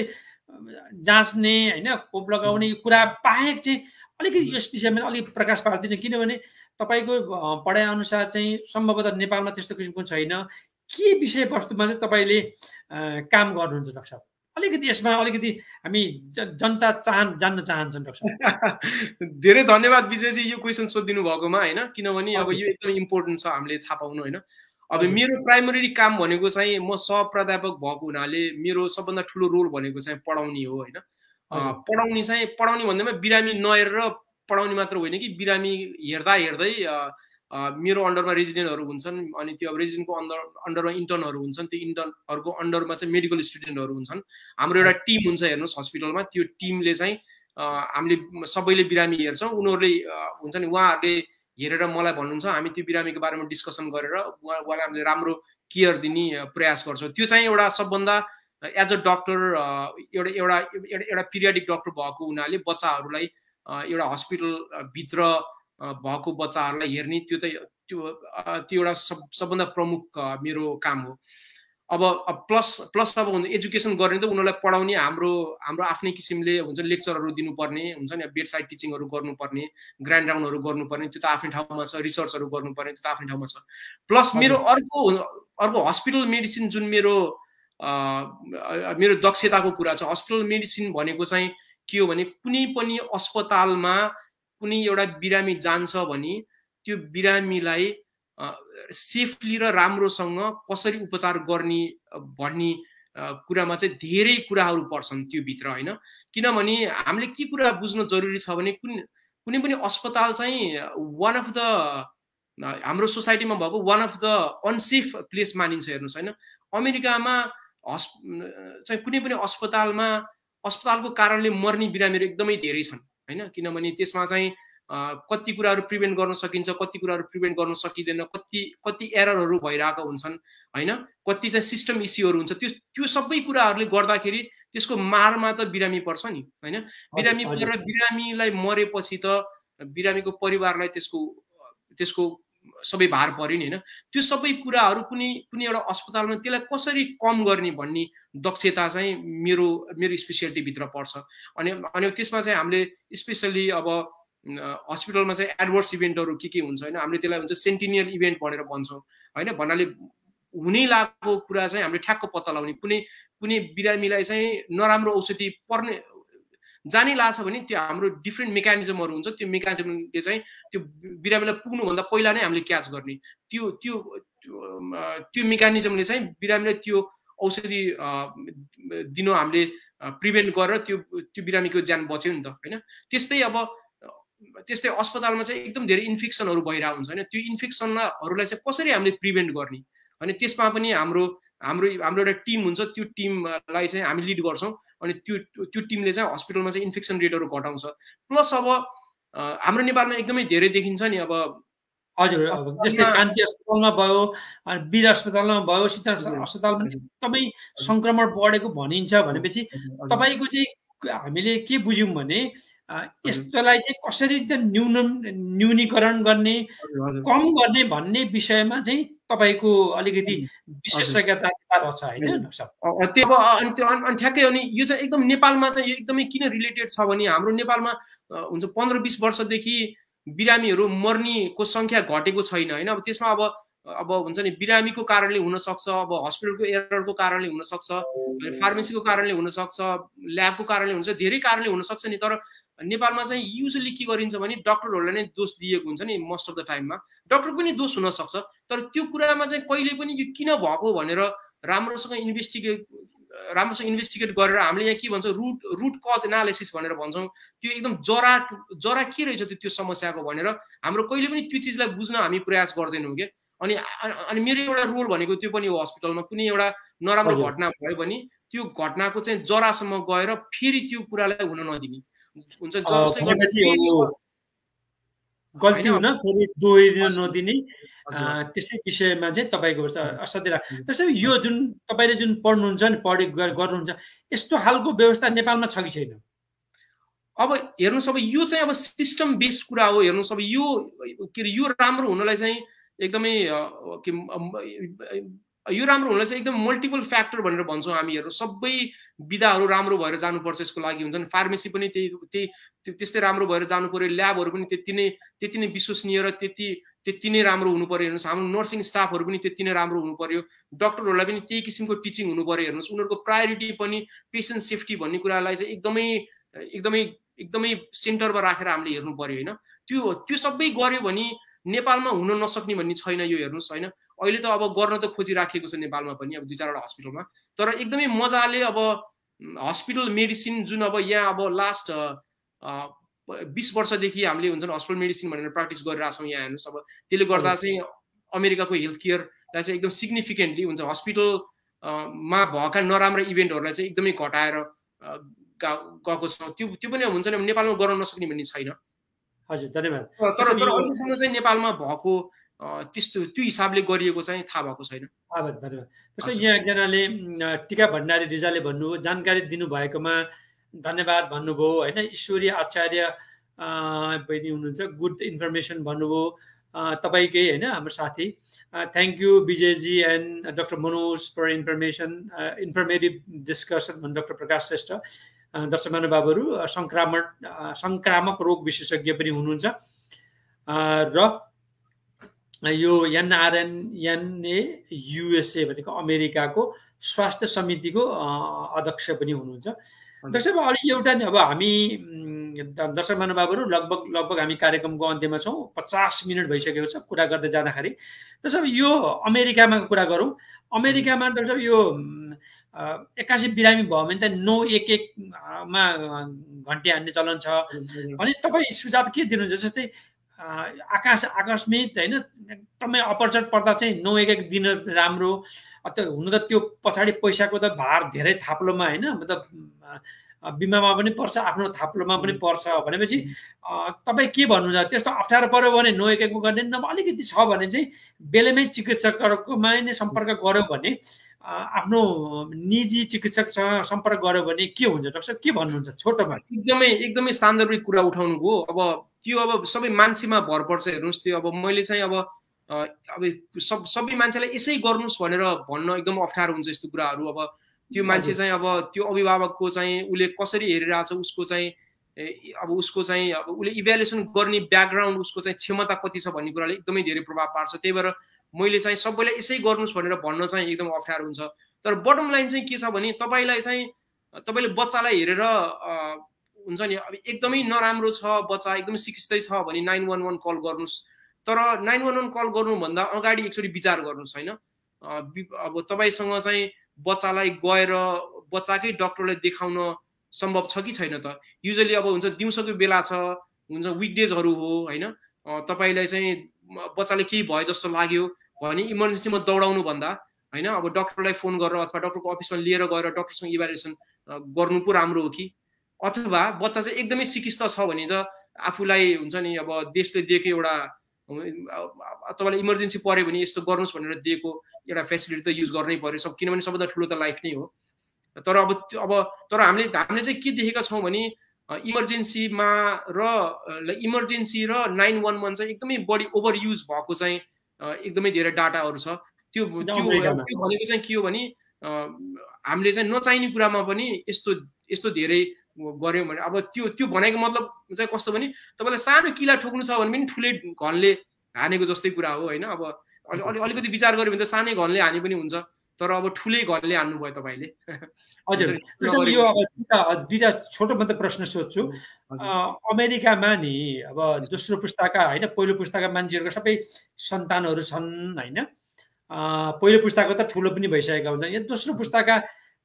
जाँच्ने होइन, खोप लगाउने कुरा बाहेक चाहिँ अलिकति यस विषयमा अलिक प्रकाश पार्दिनँ, किनभने तपाईँको पढाइ अनुसार चाहिँ सम्भवतः नेपालमा त्यस्तो किसिमको छैन। के विषयवस्तुमा चाहिँ तपाईँले काम गर्नुहुन्छ डाक्टर साहब? अलिकति यसमा अलिकति हामी जनता चाहन जान्न चाहन्छन् डाक्टर साहब। धेरै धन्यवाद विजयजी यो क्वेसन सोधिदिनु भएकोमा होइन, किनभने अब यो एकदमै इम्पोर्टेन्ट छ हामीले थाहा पाउनु होइन। अब मेरो प्राइमरी काम भनेको चाहिँ म सहप्राध्यापक भएको हुनाले मेरो सबभन्दा ठुलो रोल भनेको चाहिँ पढाउने हो होइन। पढाउने चाहिँ पढाउने भन्दैमा बिरामी नहेरेर पढाउने मात्र होइन कि बिरामी हेर्दा हेर्दै मेरो अन्डरमा रेजिडेन्टहरू हुन्छन्, अनि त्यो अब रेजिडेन्टको अन्डर अन्डरमा इन्टर्नहरू हुन्छन्, त्यो इन्टर्नहरूको अन्डरमा चाहिँ मेडिकल स्टुडेन्टहरू हुन्छन्। हाम्रो एउटा टिम हुन्छ हेर्नुहोस् हस्पिटलमा, त्यो टिमले चाहिँ हामीले सबैले बिरामी हेर्छौँ, उनीहरूले हुन्छ नि उहाँहरूले हेरेर मलाई भन्नुहुन्छ, हामी त्यो बिरामीको बारेमा डिस्कसन गरेर उहाँ उहाँलाई हामीले राम्रो केयर दिने प्रयास गर्छौँ। त्यो चाहिँ एउटा सबभन्दा एज अ डक्टर एउटा एउटा एउटा पिरियडिक डक्टर भएको हुनाले बच्चाहरूलाई एउटा हस्पिटलभित्र भएको बच्चाहरूलाई हेर्ने त्यो चाहिँ त्यो त्यो एउटा सब सबभन्दा प्रमुख मेरो काम हो। अब प्लस प्लस अब एजुकेसन गर्ने त उनीहरूलाई पढाउने हाम्रो हाम्रो आफ्नै किसिमले हुन्छ, लेक्चरहरू दिनुपर्ने हुन्छ नि, बेड साइड टिचिङहरू गर्नुपर्ने, ग्रान्ड राउन्डहरू गर्नुपर्ने, त्यो त आफ्नै ठाउँमा छ, रिसर्चहरू गर्नुपर्ने त्यो त आफ्नै ठाउँमा छ। प्लस मेरो अर्को अर्को हस्पिटल मेडिसिन जुन मेरो मेरो दक्षताको कुरा छ। हस्पिटल मेडिसिन भनेको चाहिँ के हो भने कुनै पनि अस्पतालमा कुनै एउटा बिरामी जान्छ भने त्यो बिरामीलाई सेफली र राम्रोसँग कसरी उपचार गर्ने भन्ने कुरामा चाहिँ धेरै कुराहरू पर्छन् त्यो भित्र होइन। किनभने हामीले के कुरा बुझ्न जरुरी छ भने कुन कुनै पनि अस्पताल चाहिँ वान अफ द हाम्रो सोसाइटीमा भएको one of the unsafe place मानिन्छ हेर्नुहोस् होइन। अमेरिकामा हस् चाहिँ कुनै पनि अस्पतालमा अस्पतालको कारणले मर्ने बिरामीहरू एकदमै धेरै छन् होइन, किनभने त्यसमा चाहिँ कति कुराहरू प्रिभेन्ट गर्न सकिन्छ, कति कुराहरू प्रिभेन्ट गर्न सकिँदैन, कति कति एररहरू भइरहेका हुन्छन् होइन, कति चाहिँ सिस्टम इस्युहरू हुन्छ। त्यो त्यो सबै कुराहरूले गर्दाखेरि त्यसको मारमा त बिरामी पर्छ नि होइन। बिरामी परेर बिरामीलाई मरेपछि त बिरामीको परिवारलाई त्यसको त्यसको सबै भार पर्यो नि होइन। त्यो सबै कुराहरू कुनै कुनै एउटा अस्पतालमा त्यसलाई कसरी कम गर्ने भन्ने दक्षता चाहिँ मेरो मेरो स्पेसियालिटीभित्र पर्छ। अनि अनि त्यसमा चाहिँ हामीले स्पेसल्ली अब हस्पिटलमा चाहिँ एडभर्स इभेन्टहरू के के हुन्छ होइन, हामीले त्यसलाई हुन्छ सेन्टिनियल इभेन्ट भनेर भन्छौँ होइन। भन्नाले हुनै लागेको कुरा चाहिँ हामीले ठ्याक्क पत्ता लगाउने, कुनै कुनै बिरामीलाई चाहिँ नराम्रो औषधि पर्ने जानै लाग्छ भने त्यो हाम्रो डिफ्रेन्ट मेकानिजमहरू हुन्छ, त्यो मेकानिजमले चाहिँ त्यो बिरामीलाई पुग्नुभन्दा पहिला नै हामीले क्याच गर्ने, त्यो त्यो त्यो मेकानिजमले चाहिँ बिरामीलाई त्यो औषधि दिनु हामीले प्रिभेन्ट गरेर त्यो त्यो बिरामीको ज्यान बच्यो नि त हैन। त्यस्तै अब त्यस्तै अस्पतालमा चाहिँ एकदम धेरै इन्फेक्सनहरू भइरहेको हुन्छ हैन। त्यो इन्फेक्सनहरूलाई चाहिँ कसरी हामीले प्रिभेन्ट गर्ने, अनि त्यसमा पनि हाम्रो हाम्रो हाम्रो एउटा टिम हुन्छ, त्यो टिमलाई चाहिँ हामी लिड गर्छौँ, अनि त्यो त्यो टिमले चाहिँ हस्पिटलमा चाहिँ इन्फेक्सन रेटहरू घटाउँछ। प्लस अब हाम्रो नेपालमा एकदमै धेरै देखिन्छ नि अब हजुर, जस्तै कान्ति अस्पतालमा भयो, वीर अस्पतालमा भयो, सीता अस्पतालमा एकदमै संक्रमण बढेको भनिन्छ भनेपछि तपाईको चाहिँ हामीले के बुझ्यौं भने यसलाई चाहिँ कसरी त न्यून न्यूनीकरण गर्ने, कम गर्ने भन्ने विषयमा चाहिँ तपाईको अलिकति विशेषज्ञता रहेछ हैन सब। त्यो अब अनि ठ्याक्कै अनि यो चाहिँ एकदम नेपालमा चाहिँ यो एकदमै किन रिलेटेड छ भने हाम्रो नेपालमा हुन्छ पन्ध्र बीस वर्षदेखि बिरामीहरू मर्नेको संख्या घटेको छैन हैन। अब त्यसमा अब अब हुन्छ नि बिरामीको कारणले हुन सक्छ, अब हस्पिटलको एररको कारणले हुन सक्छ, फार्मेसीको कारणले हुन सक्छ, ल्याबको कारणले हुन्छ, धेरै कारणले हुन सक्छ नि। तर नेपालमा चाहिँ युजुअली के गरिन्छ भने डक्टरहरूलाई नै दोष दिएको हुन्छ नि मोस्ट अफ द टाइममा। डक्टरको पनि दोष हुन सक्छ, तर त्यो कुरामा चाहिँ कहिले पनि यो किन भएको भनेर राम्रोसँग इन्भेस्टिगेट राम्रोसँग इन्भेस्टिगेट गरेर हामीले यहाँ के भन्छ रुट रुट कज एनालिसिस भनेर भन्छौँ। त्यो एकदम जरा जरा के रहेछ त्यो त्यो समस्याको भनेर हाम्रो कहिले पनि त्यो चिजलाई बुझ्न हामी प्रयास गर्दैनौँ के। अनि अनि मेरो एउटा रोल भनेको त्यो पनि हो, हस्पिटलमा कुनै एउटा नराम्रो घटना भयो भने त्यो घटनाको चाहिँ जरासम्म गएर फेरि त्यो कुरालाई हुन नदिने हुन्छ, गल्ती हुन फेरि दोहोरिन नदिने, त्यसै विषयमा चाहिँ तपाईँको असाध्यै त्यसो यो जुन तपाईँले जुन पढ्नुहुन्छ नि पढे गर्नुहुन्छ यस्तो खालको व्यवस्था नेपालमा छ कि छैन? अब हेर्नुहोस्, अब यो चाहिँ अब सिस्टम बेस्ड कुरा हो। हेर्नुहोस् अब यो के अरे यो राम्रो हुनलाई चाहिँ एकदमै के यो राम्रो हुनलाई चाहिँ एकदम मल्टिपल फ्याक्टर भनेर भन्छौँ हामी। हेर्नु सबै विधाहरू राम्रो भएर जानुपर्छ यसको लागि हुन्छ नि। फार्मेसी पनि त्यही त्यही त्यस्तै राम्रो भएर जानु पर्यो, ल्याबहरू पनि त्यति नै त्यति नै विश्वसनीय र त्यति त्यति नै राम्रो हुनु पर्यो। हेर्नुहोस् हाम्रो नर्सिङ स्टाफहरू पनि त्यति नै राम्रो हुनु पर्यो, डक्टरहरूलाई पनि त्यही किसिमको टिचिङ हुनु पर्यो। हेर्नुहोस् उनीहरूको प्रायोरिटी पनि पेसेन्ट सेफ्टी भन्ने कुरालाई चाहिँ एकदमै एकदमै एकदमै सेन्टरमा राखेर हामीले हेर्नु पर्यो होइन। त्यो त्यो सबै गऱ्यो भने नेपालमा हुन नसक्ने भन्ने छैन यो। हेर्नुहोस् होइन अहिले त अब गर्न त खोजिराखेको छ नेपालमा पनि अब दुई चारवटा हस्पिटलमा, तर एकदमै मजाले अब हस्पिटल मेडिसिन जुन अब यहाँ अब लास्ट बीस वर्षदेखि हामीले हुन्छ नि हस्पिटल मेडिसिन भनेर प्र्याक्टिस गरिरहेको छौँ यहाँ। हेर्नुहोस् अब त्यसले गर्दा चाहिँ अमेरिकाको हेल्थ केयरलाई चाहिँ एकदम सिग्निफिकेन्टली हुन्छ हस्पिटलमा भएका नराम्रा इभेन्टहरूलाई चाहिँ एकदमै घटाएर गएको छ। त्यो त्यो पनि हुन्छ नि नेपालमा गर्न नसक्ने भन्ने छैन। हजुर धन्यवाद। तर तर अहिलेसम्म चाहिँ नेपालमा भएको त्यस्तो त्यो हिसाबले गरिएको चाहिँ थाहा भएको छैन। धन्यवाद। त्यसो यहाँ एकजनाले टीका भण्डारी रिजाले भन्नुभयो जानकारी दिनुभएकोमा धन्यवाद भन्नुभयो होइन। ईश्वरी आचार्य बहिनी हुनुहुन्छ गुड इन्फर्मेसन भन्नुभयो तपाईँकै होइन हाम्रो साथी। Thank you Vijayji and doctor Manoj for information informative discussion भन्नु डक्टर प्रकाश श्रेष्ठ। दर्शक महानुभावहरू सङ्क्रामक सङ्क्रामक रोग विशेषज्ञ पनि हुनुहुन्छ र यो एनआरएनएनए युएसए भनेको अमेरिकाको स्वास्थ्य समितिको अध्यक्ष पनि हुनुहुन्छ। दर्शक अलि एउटा नि अब हामी दर्शक महानुभावहरू लगभग लगभग हामी कार्यक्रमको अन्त्यमा छौँ, पचास मिनट भइसकेको छ कुरा गर्दै जाँदाखेरि। दर्शक यो अमेरिकामा कुरा गरौँ। अमेरिकामा दर्शक यो एक्कासी बिरामी भयो भने त नौ एक एकमा घन्टी हान्ने चलन छ भने तपाईँ सुझाव के दिनुहुन्छ? जस्तै आकाश आकस्मिक होइन एकदमै अपरचट पर्दा चाहिँ नौ एक एक दिन राम्रो, हुनु त त्यो पछाडि पैसाको त भार धेरै थाप्लोमा होइन, मतलब बिमामा पनि पर्छ आफ्नो थाप्लोमा पनि पर्छ भनेपछि तपाईँ के भन्नुहुन्छ? त्यस्तो अप्ठ्यारो पर्यो भने नौ एक एकमा गर्ने नभए अलिकति छ भने चाहिँ बेलैमै चिकित्सकहरूकोमा नै सम्पर्क गर्यो भने आफ्नो निजी चिकित्सकसँग सम्पर्क गर्यो भने के हुन्छ? डाक्टर के भन्नुहुन्छ छोटोमा? एकदमै एकदमै सान्दर्भिक कुरा उठाउनु भयो। अब त्यो अब सबै मान्छेमा भर पर्छ। हेर्नुहोस् त्यो अब मैले चाहिँ अब अब सब सबै मान्छेलाई यसै गर्नुहोस् भनेर भन्न एकदम अप्ठ्यारो हुन्छ यस्तो कुराहरू। अब त्यो मान्छे चाहिँ अब त्यो अभिभावकको चाहिँ उसले कसरी हेरिरहेछ, उसको चाहिँ अब उसको चाहिँ अब उसले इभ्यालुएसन गर्ने ब्याकग्राउन्ड, उसको चाहिँ क्षमता कति छ भन्ने कुराले एकदमै धेरै प्रभाव पार्छ। त्यही भएर मैले चाहिँ सबैलाई यसै गर्नुहोस् भनेर भन्न चाहिँ एकदम अप्ठ्यारो हुन्छ। तर बटम लाइन चाहिँ के छ भने तपाईँलाई चाहिँ तपाईँले बच्चालाई हेरेर हुन्छ नि अब एकदमै नराम्रो छ बच्चा एकदमै सिकिस्तै छ भने नाइन वान वान कल गर्नुहोस्। तर नाइन वान वान कल गर्नुभन्दा अगाडि एकचोटि विचार गर्नुहोस् होइन। अब तपाईँसँग चाहिँ बच्चालाई गएर बच्चाकै डक्टरलाई देखाउन सम्भव छ कि छैन त? युजली अब हुन्छ दिउँसोको बेला छ, हुन्छ विकडेजहरू हो होइन, तपाईँलाई चाहिँ बच्चाले केही भयो जस्तो लाग्यो भने इमर्जेन्सीमा दौडाउनु भन्दा होइन अब डक्टरलाई फोन गरेर अथवा डक्टरको अफिसमा लिएर गएर डक्टरसँग इभ्यालुएसन गर्नु पो राम्रो हो कि? अथवा बच्चा चाहिँ एकदमै सिकिस्त छ भने त आफूलाई हुन्छ नि अब देशले दिएको एउटा तपाईँलाई इमर्जेन्सी पऱ्यो भने यस्तो गर्नुहोस् भनेर दिएको एउटा फेसिलिटी त युज गर्नै पर्यो सब, किनभने सबभन्दा ठुलो त लाइफ नै हो। तर अब अब तर हामीले हामीले चाहिँ के देखेका छौँ भने इमर्जेन्सीमा र इमर्जेन्सी र नाइन वान वान चाहिँ एकदमै बढी ओभर युज भएको चाहिँ एकदमै धेरै डाटाहरू छ। त्यो त्यो त्यो भनेको चाहिँ के हो भने हामीले चाहिँ नचाहिने कुरामा पनि यस्तो यस्तो धेरै गऱ्यौँ भने अब त्यो त्यो भनेको मतलब चाहिँ कस्तो भने तपाईँलाई सानो किला ठोक्नु छ भने पनि ठुलै घनले हानेको जस्तै कुरा हो होइन। अब अलि अलिकति विचार गऱ्यो भने त सानै घनले हाने पनि हुन्छ, तर अब ठुलै घरले हान्नु भयो तपाईँले। हजुर, यो अब दुईटा छोटो मात्रै प्रश्न सोध्छु। अमेरिकामा नि अब दोस्रो पुस्ताका होइन पहिलो पुस्ताका मान्छेहरूको सबै सन्तानहरू छन् होइन, पहिलो पुस्ताको त ठुलो पनि भइसकेका हुन्छन्, यहाँ दोस्रो पुस्ताका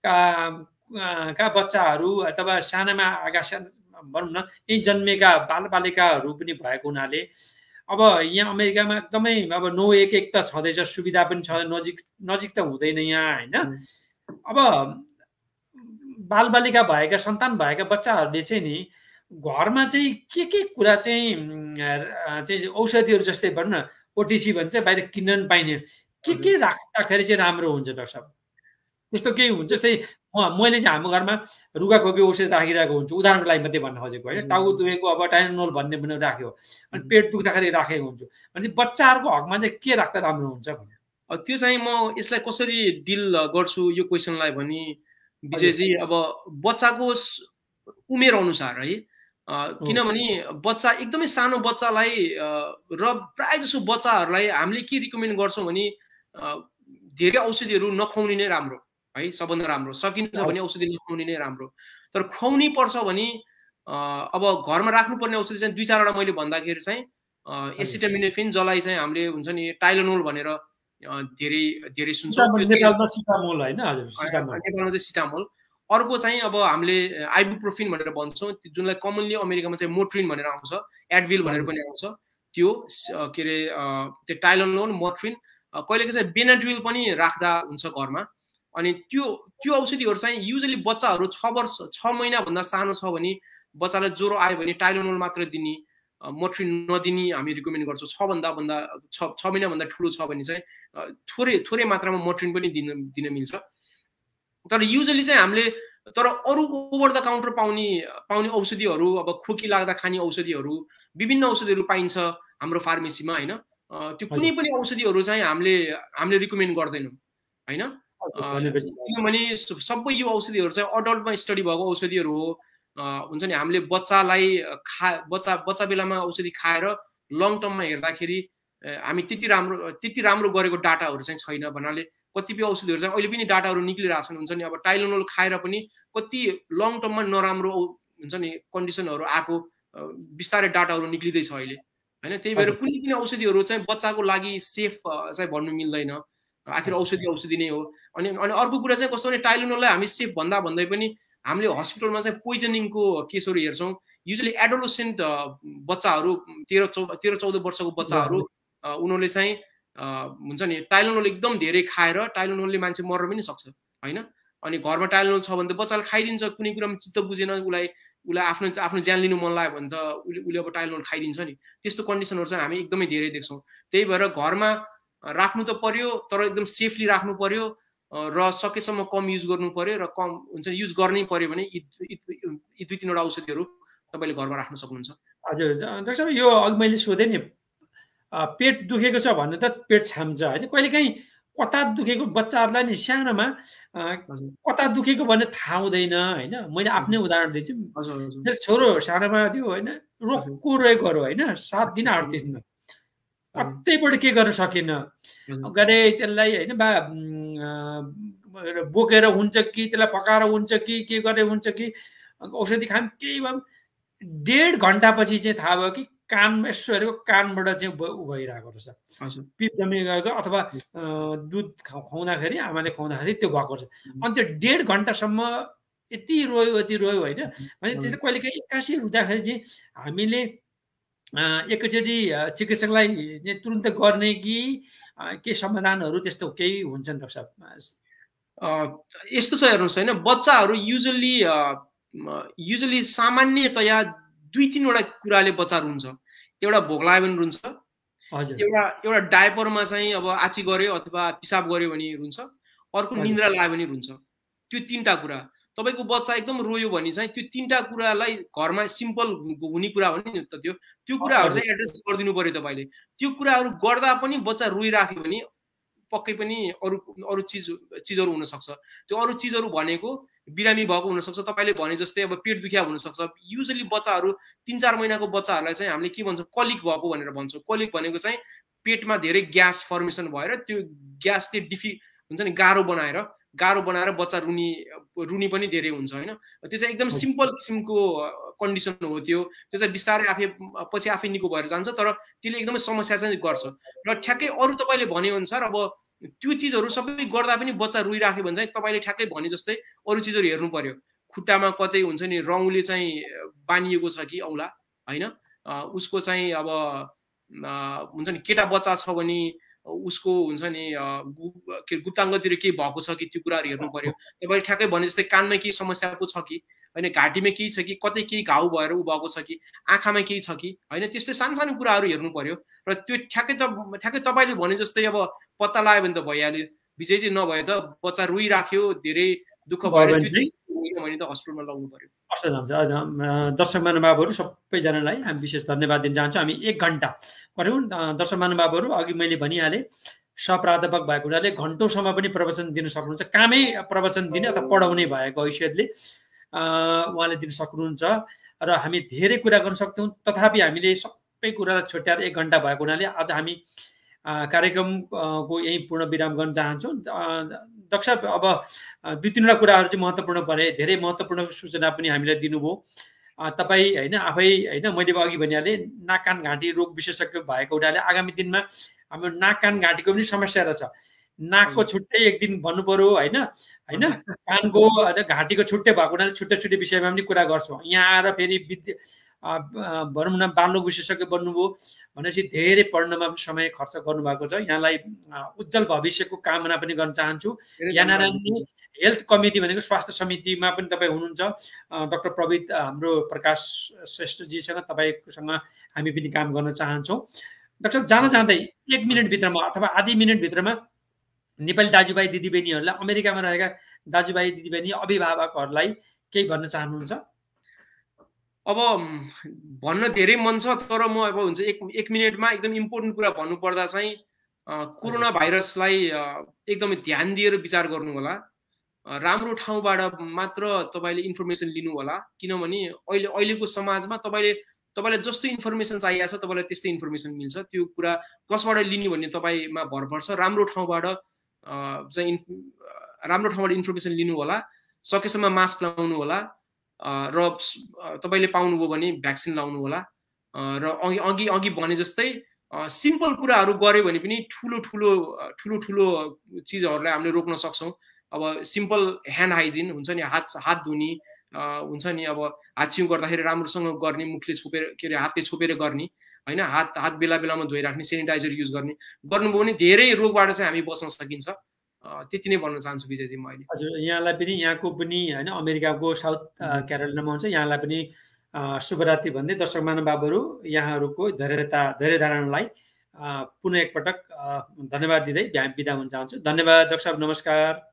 का बच्चाहरू अथवा सानामा आगा भनौँ न यही जन्मेका बालबालिकाहरू पनि भएको हुनाले अब यहाँ अमेरिकामा एकदमै अब नौ एक एक त छँदैछ, सुविधा पनि छ, नजिक नजिक त हुँदैन यहाँ होइन। अब बालबालिका भएका सन्तान भएका बच्चाहरूले चाहिँ नि घरमा चाहिँ के के कुरा चाहिँ चाहिँ औषधिहरू जस्तै भनौँ न ओटिसी भन्छ बाहिर किन्न पाइने के के राख्दाखेरि चाहिँ राम्रो हुन्छ डाक्टर साहब? त्यस्तो केही हुन्छ? जस्तै मैले चाहिँ हाम्रो घरमा रुगा खोकी औषधि राखिरहेको हुन्छु, उदाहरणको लागि मात्रै भन्न खोजेको होइन। टाउको दुखेको अब टाइलेनोल भन्ने पनि राख्यो, अनि पेट दुख्दाखेरि राखेको हुन्छु, अनि बच्चाहरूको हकमा चाहिँ के राख्दा राम्रो हुन्छ भने? त्यो चाहिँ म यसलाई कसरी डिल गर्छु यो क्वेसनलाई भने विजयजी, अब बच्चाको उमेर अनुसार है, किनभने बच्चा एकदमै सानो बच्चालाई र प्राय जसो बच्चाहरूलाई हामीले के रिकमेन्ड गर्छौँ भने धेरै औषधिहरू नखुवाउने नै राम्रो है, सबभन्दा राम्रो सकिन्छ भने औषधि नखुवाउने नै राम्रो। तर खुवाउनै पर्छ भने अब घरमा राख्नुपर्ने औषधि चाहिँ दुई चारवटा मैले भन्दाखेरि चाहिँ एसिटामिनोफेन, जसलाई चाहिँ हामीले हुन्छ नि टाइलेनोल भनेर धेरै धेरै सुन्छौँ, नेपालमा सिटामोल होइन? हजुर, नेपालमा चाहिँ सिटामोल। अर्को चाहिँ अब हामीले आइबुप्रोफिन भनेर भन्छौँ, जुनलाई कमनली अमेरिकामा चाहिँ मोट्रिन भनेर आउँछ, एडभिल भनेर पनि आउँछ, त्यो के अरे त्यो टाइलेनोल, मोट्रिन, कहिलेकाहीँ चाहिँ बेनाड्रिल पनि राख्दा हुन्छ घरमा। अनि त्यो त्यो औषधिहरू चाहिँ युजली बच्चाहरू छ वर्ष छ महिनाभन्दा सानो छ भने बच्चालाई ज्वरो आयो भने टाइलेनोल मात्र दिने, मोट्रिन नदिने हामी रिकमेन्ड गर्छौँ। छ भन्दा भन्दा छ छ महिनाभन्दा ठुलो छ भने चाहिँ थोरै थोरै मात्रामा मोट्रिन पनि दिन दिन मिल्छ। तर युजली चाहिँ हामीले तर अरू ओभर द काउन्टर पाउने पाउने औषधिहरू, अब खोकी लाग्दा खाने औषधिहरू, विभिन्न औषधिहरू पाइन्छ हाम्रो फार्मेसीमा होइन। त्यो कुनै पनि औषधिहरू चाहिँ हामीले हामीले रिकमेन्ड गर्दैनौँ होइन, किनभने सबै यो औषधिहरू चाहिँ अडल्टमा स्टडी भएको औषधिहरू हो। हुन्छ नि हामीले बच्चालाई खा बच्चा बच्चा बेलामा औषधि खाएर लङ टर्ममा हेर्दाखेरि हामी त्यति राम्रो त्यति राम्रो गरेको डाटाहरू चाहिँ छैन भन्नाले कतिपय औषधिहरू चाहिँ अहिले पनि डाटाहरू निक्लिरहेछन्। हुन्छ नि अब टाइलेनोल खाएर पनि कति लङ टर्ममा नराम्रो हुन्छ नि कन्डिसनहरू आएको बिस्तारै डाटाहरू निक्लिँदैछ अहिले होइन। त्यही भएर कुनै कुनै औषधिहरू चाहिँ बच्चाको लागि सेफ चाहिँ भन्नु मिल्दैन, आखिर औषधि औषधि नै हो। अनि अनि अर्को कुरा चाहिँ कस्तो भने टाइलेनोललाई हामी सेफ भन्दा भन्दै पनि हामीले हस्पिटलमा चाहिँ पोइजनिङको केसहरू हेर्छौँ। युजली एडोलोसेन्ट बच्चाहरू तेह्र चौ तेह्र चौध वर्षको बच्चाहरू उनीहरूले चाहिँ हुन्छ नि टाइलेनोल एकदम धेरै खाएर टाइलेनोलले मान्छे मर्न पनि सक्छ होइन। अनि घरमा टाइलेनोल छ भने त बच्चाले खाइदिन्छ, कुनै कुरामा चित्त बुझेन, उसलाई उसलाई आफ्नो आफ्नो ज्यान लिनु मन लाग्यो भने त उसले उसले अब टाइलेनोल खाइदिन्छ नि। त्यस्तो कन्डिसनहरू चाहिँ हामी एकदमै धेरै देख्छौँ। त्यही भएर घरमा राख्नु त पर्यो, तर एकदम सेफली राख्नु पर्यो र सकेसम्म कम युज गर्नु पर्यो र कम हुन्छ युज गर्नै पर्यो भने यी दुई तिनवटा औषधिहरू तपाईँले घरमा राख्न सक्नुहुन्छ। हजुर डाक्टर साहब, यो अघि मैले सोधेँ नि पेट दुखेको छ भने त पेट छाम्छ होइन, कहिलेकाहीँ कता दुखेको बच्चाहरूलाई नि सानोमा कता दुखेको भन्ने थाहा हुँदैन होइन। मैले आफ्नै उदाहरण दिन्छु, मेरो छोरो सानोमा थियो होइन, रोक्को रोएकोहरू होइन, सात दिन आठ दिनमा कतैबाट के गर्न सकेन, गरे त्यसलाई होइन बा बोकेर हुन्छ कि त्यसलाई पकाएर हुन्छ कि के गरेर हुन्छ कि औषधि खाम केही भयो, डेढ घन्टापछि चाहिँ थाहा भयो कि कानमा यसो हेरेको कानबाट चाहिँ उ भइरहेको रहेछ, पिप जमी गएको, अथवा दुध खुवाउँदाखेरि आमाले खुवाउँदाखेरि त्यो भएको रहेछ। अनि त्यो डेढ घन्टासम्म यति रोयो यति रोयो होइन। भने त्यो चाहिँ कहिले काहीँ एक्कासी रुँदाखेरि चाहिँ हामीले एकैचोटि चिकित्सकलाई तुरुन्त गर्ने कि केही समाधानहरू त्यस्तो केही हुन्छन् डाक्टर साहब? यस्तो छ हेर्नुहोस् होइन, बच्चाहरू युजली युजली सामान्यतया दुई तिनवटा कुराले बच्चा रुन्छ। एउटा भोक लाग्यो भने रुन्छ, एउटा एउटा डायपरमा चाहिँ अब आची गर्यो अथवा पिसाब गर्यो भने रुन्छ, अर्को निन्द्रा लाग्यो भने रुन्छ। त्यो तिनवटा कुरा। तपाईँको बच्चा एकदम रोयो भने चाहिँ त्यो तिनवटा कुरालाई घरमा सिम्पल हुने कुरा हो नि त, त्यो त्यो कुराहरू चाहिँ एड्रेस गरिदिनु पर्यो तपाईँले। त्यो कुराहरू गर्दा पनि बच्चा रोइराख्यो भने पक्कै पनि अरू अरू चिज चिजहरू हुनसक्छ। त्यो अरू चिजहरू भनेको बिरामी भएको हुनसक्छ, तपाईँले भने जस्तै अब पेट दुखिया हुनसक्छ। युजली बच्चाहरू तिन चार महिनाको बच्चाहरूलाई चाहिँ हामीले के भन्छौँ, कलिक भएको भनेर भन्छौँ। कलिक भनेको चाहिँ पेटमा धेरै ग्यास फर्मेसन भएर त्यो ग्यासले डिफि हुन्छ नि गाह्रो बनाएर गाह्रो बनाएर बच्चा रुनी रुनी पनि धेरै हुन्छ होइन। त्यो चाहिँ एकदम सिम्पल किसिमको कन्डिसन हो। त्यो त्यो चाहिँ बिस्तारै आफै पछि आफै निको भएर जान्छ, तर त्यसले एकदमै समस्या चाहिँ गर्छ। र ठ्याक्कै अरू तपाईँले भनेअनुसार अब त्यो चिजहरू सबै गर्दा पनि बच्चा रोइराख्यो भने चाहिँ तपाईँले ठ्याक्कै भने जस्तै अरू चिजहरू हेर्नु पर्यो। खुट्टामा कतै हुन्छ नि रौँले चाहिँ बानिएको छ कि औँला होइन, उसको चाहिँ अब हुन्छ नि केटा बच्चा छ भने उसको हुन्छ नि के गुप्ताङ्गतिर केही भएको छ कि त्यो कुराहरू हेर्नु पर्यो। तपाईँले ठ्याक्कै भने जस्तै कानमा केही समस्या पो छ कि होइन, घाँटीमा केही छ कि, कतै केही घाउ भएर ऊ भएको छ कि, आँखामा केही छ कि होइन, त्यस्तै सानो सानो कुराहरू हेर्नु पर्यो। र त्यो ठ्याक्कै त ठ्याक्कै तपाईँले भने जस्तै अब पत्ता लाग्यो भने त भइहाल्यो। विजय चाहिँ नभए त बच्चा रोइराख्यो, धेरै दुःख भएर भने त हस्पिटलमा लग्नु पर्यो। दर्शक महानुभावहरू सबैजनालाई हामी विशेष धन्यवाद दिन चाहन्छौँ। हामी एक घन्टा पऱ्यौँ। दर्शक महानुभावहरू अघि मैले भनिहालेँ, सहप्राध्यापक भएको हुनाले घन्टौँसम्म पनि प्रवचन दिन सक्नुहुन्छ। कामै प्रवचन दिने अथवा पढाउने भएको हैसियतले उहाँले दिन सक्नुहुन्छ र हामी धेरै कुरा गर्न सक्छौँ। तथापि हामीले सबै कुरालाई छुट्याएर एक घन्टा भएको हुनाले आज हामी कार्यक्रमको यही पूर्ण विराम गर्न चाहन्छौँ। डाक्टर साहब, अब दुई तिनवटा कुराहरू चाहिँ महत्त्वपूर्ण परे, धेरै महत्त्वपूर्ण सूचना पनि हामीलाई दिनुभयो तपाईँ होइन। आफै होइन, मैले अघि भनिहालेँ नाक कान घाँटी रोग विशेषज्ञ भएको हुनाले आगामी दिनमा हाम्रो नाक कान घाँटीको पनि समस्या रहेछ। नाकको छुट्टै एक दिन भन्नु पर्यो होइन होइन, कानको घाँटीको छुट्टै भएको हुनाले छुट्टै छुट्टै विषयमा पनि कुरा गर्छौँ। यहाँ आएर फेरि विद्या भनौँ न बालरोग विशेषज्ञ बन्नुभयो भनेपछि धेरै पढ्नमा पनि समय खर्च गर्नुभएको छ। यहाँलाई उज्जवल भविष्यको कामना पनि गर्न चाहन्छु। यहाँ हेल्थ कमिटी भनेको स्वास्थ्य समितिमा पनि तपाईँ हुनुहुन्छ। डाक्टर प्रवित हाम्रो प्रकाश श्रेष्ठजीसँग तपाईँसँग हामी पनि काम गर्न चाहन्छौँ। डाक्टर जान जाँदै एक मिनटभित्रमा अथवा आधी मिनटभित्रमा नेपाली दाजुभाइ दिदीबहिनीहरूलाई, अमेरिकामा रहेका दाजुभाइ दिदीबहिनी अभिभावकहरूलाई केही भन्न चाहनुहुन्छ? अब भन्न धेरै मन छ, तर म अब हुन्छ एक एक मिनटमा एकदम इम्पोर्टेन्ट कुरा भन्नुपर्दा चाहिँ कोरोना भाइरसलाई एकदमै ध्यान दिएर विचार गर्नु होला। राम्रो ठाउँबाट मात्र तपाईँले इन्फर्मेसन लिनु होला, किनभने अहिले अहिलेको समाजमा तपाईँले तपाईँलाई जस्तो इन्फर्मेसन चाहिएको छ तपाईँलाई त्यस्तै इन्फर्मेसन मिल्छ। त्यो कुरा कसबाट लिने भन्ने तपाईँमा भर पर्छ। राम्रो ठाउँबाट चाहिँ राम्रो ठाउँबाट इन्फर्मेसन लिनु होला। सकेसम्म मास्क लगाउनु होला र तपाईँले पाउनुभयो भने भ्याक्सिन लाउनु होला। र अघि अघि अघि भने जस्तै सिम्पल कुराहरू गऱ्यो भने पनि ठुलो ठुलो ठुलो ठुलो चिजहरूलाई हामीले रोक्न सक्छौँ। अब सिम्पल ह्यान्ड हाइजिन हुन्छ नि, हात हात धुने हुन्छ नि, अब हात छिउ गर्दाखेरि राम्रोसँग गर्ने, मुखले छोपेर के अरे हातले छोपेर गर्ने होइन, हात हात बेला बेलामा धोइराख्ने, सेनिटाइजर युज गर्ने गर्नुभयो भने धेरै रोगबाट चाहिँ हामी बच्न सकिन्छ। त्यति नै भन्न चाहन्छु विजयजी म अहिले। हजुर, यहाँलाई पनि यहाँको पनि होइन अमेरिकाको साउथ क्यारोलिनामा हुन्छ, यहाँलाई पनि शुभरात्रि भन्दै दर्शक महानुभावहरू यहाँहरूको धैर्यता धेरै धारणालाई पुनः एकपटक धन्यवाद दिँदै बिदा हुन चाहन्छु। धन्यवाद डाक्टर साहब, नमस्कार।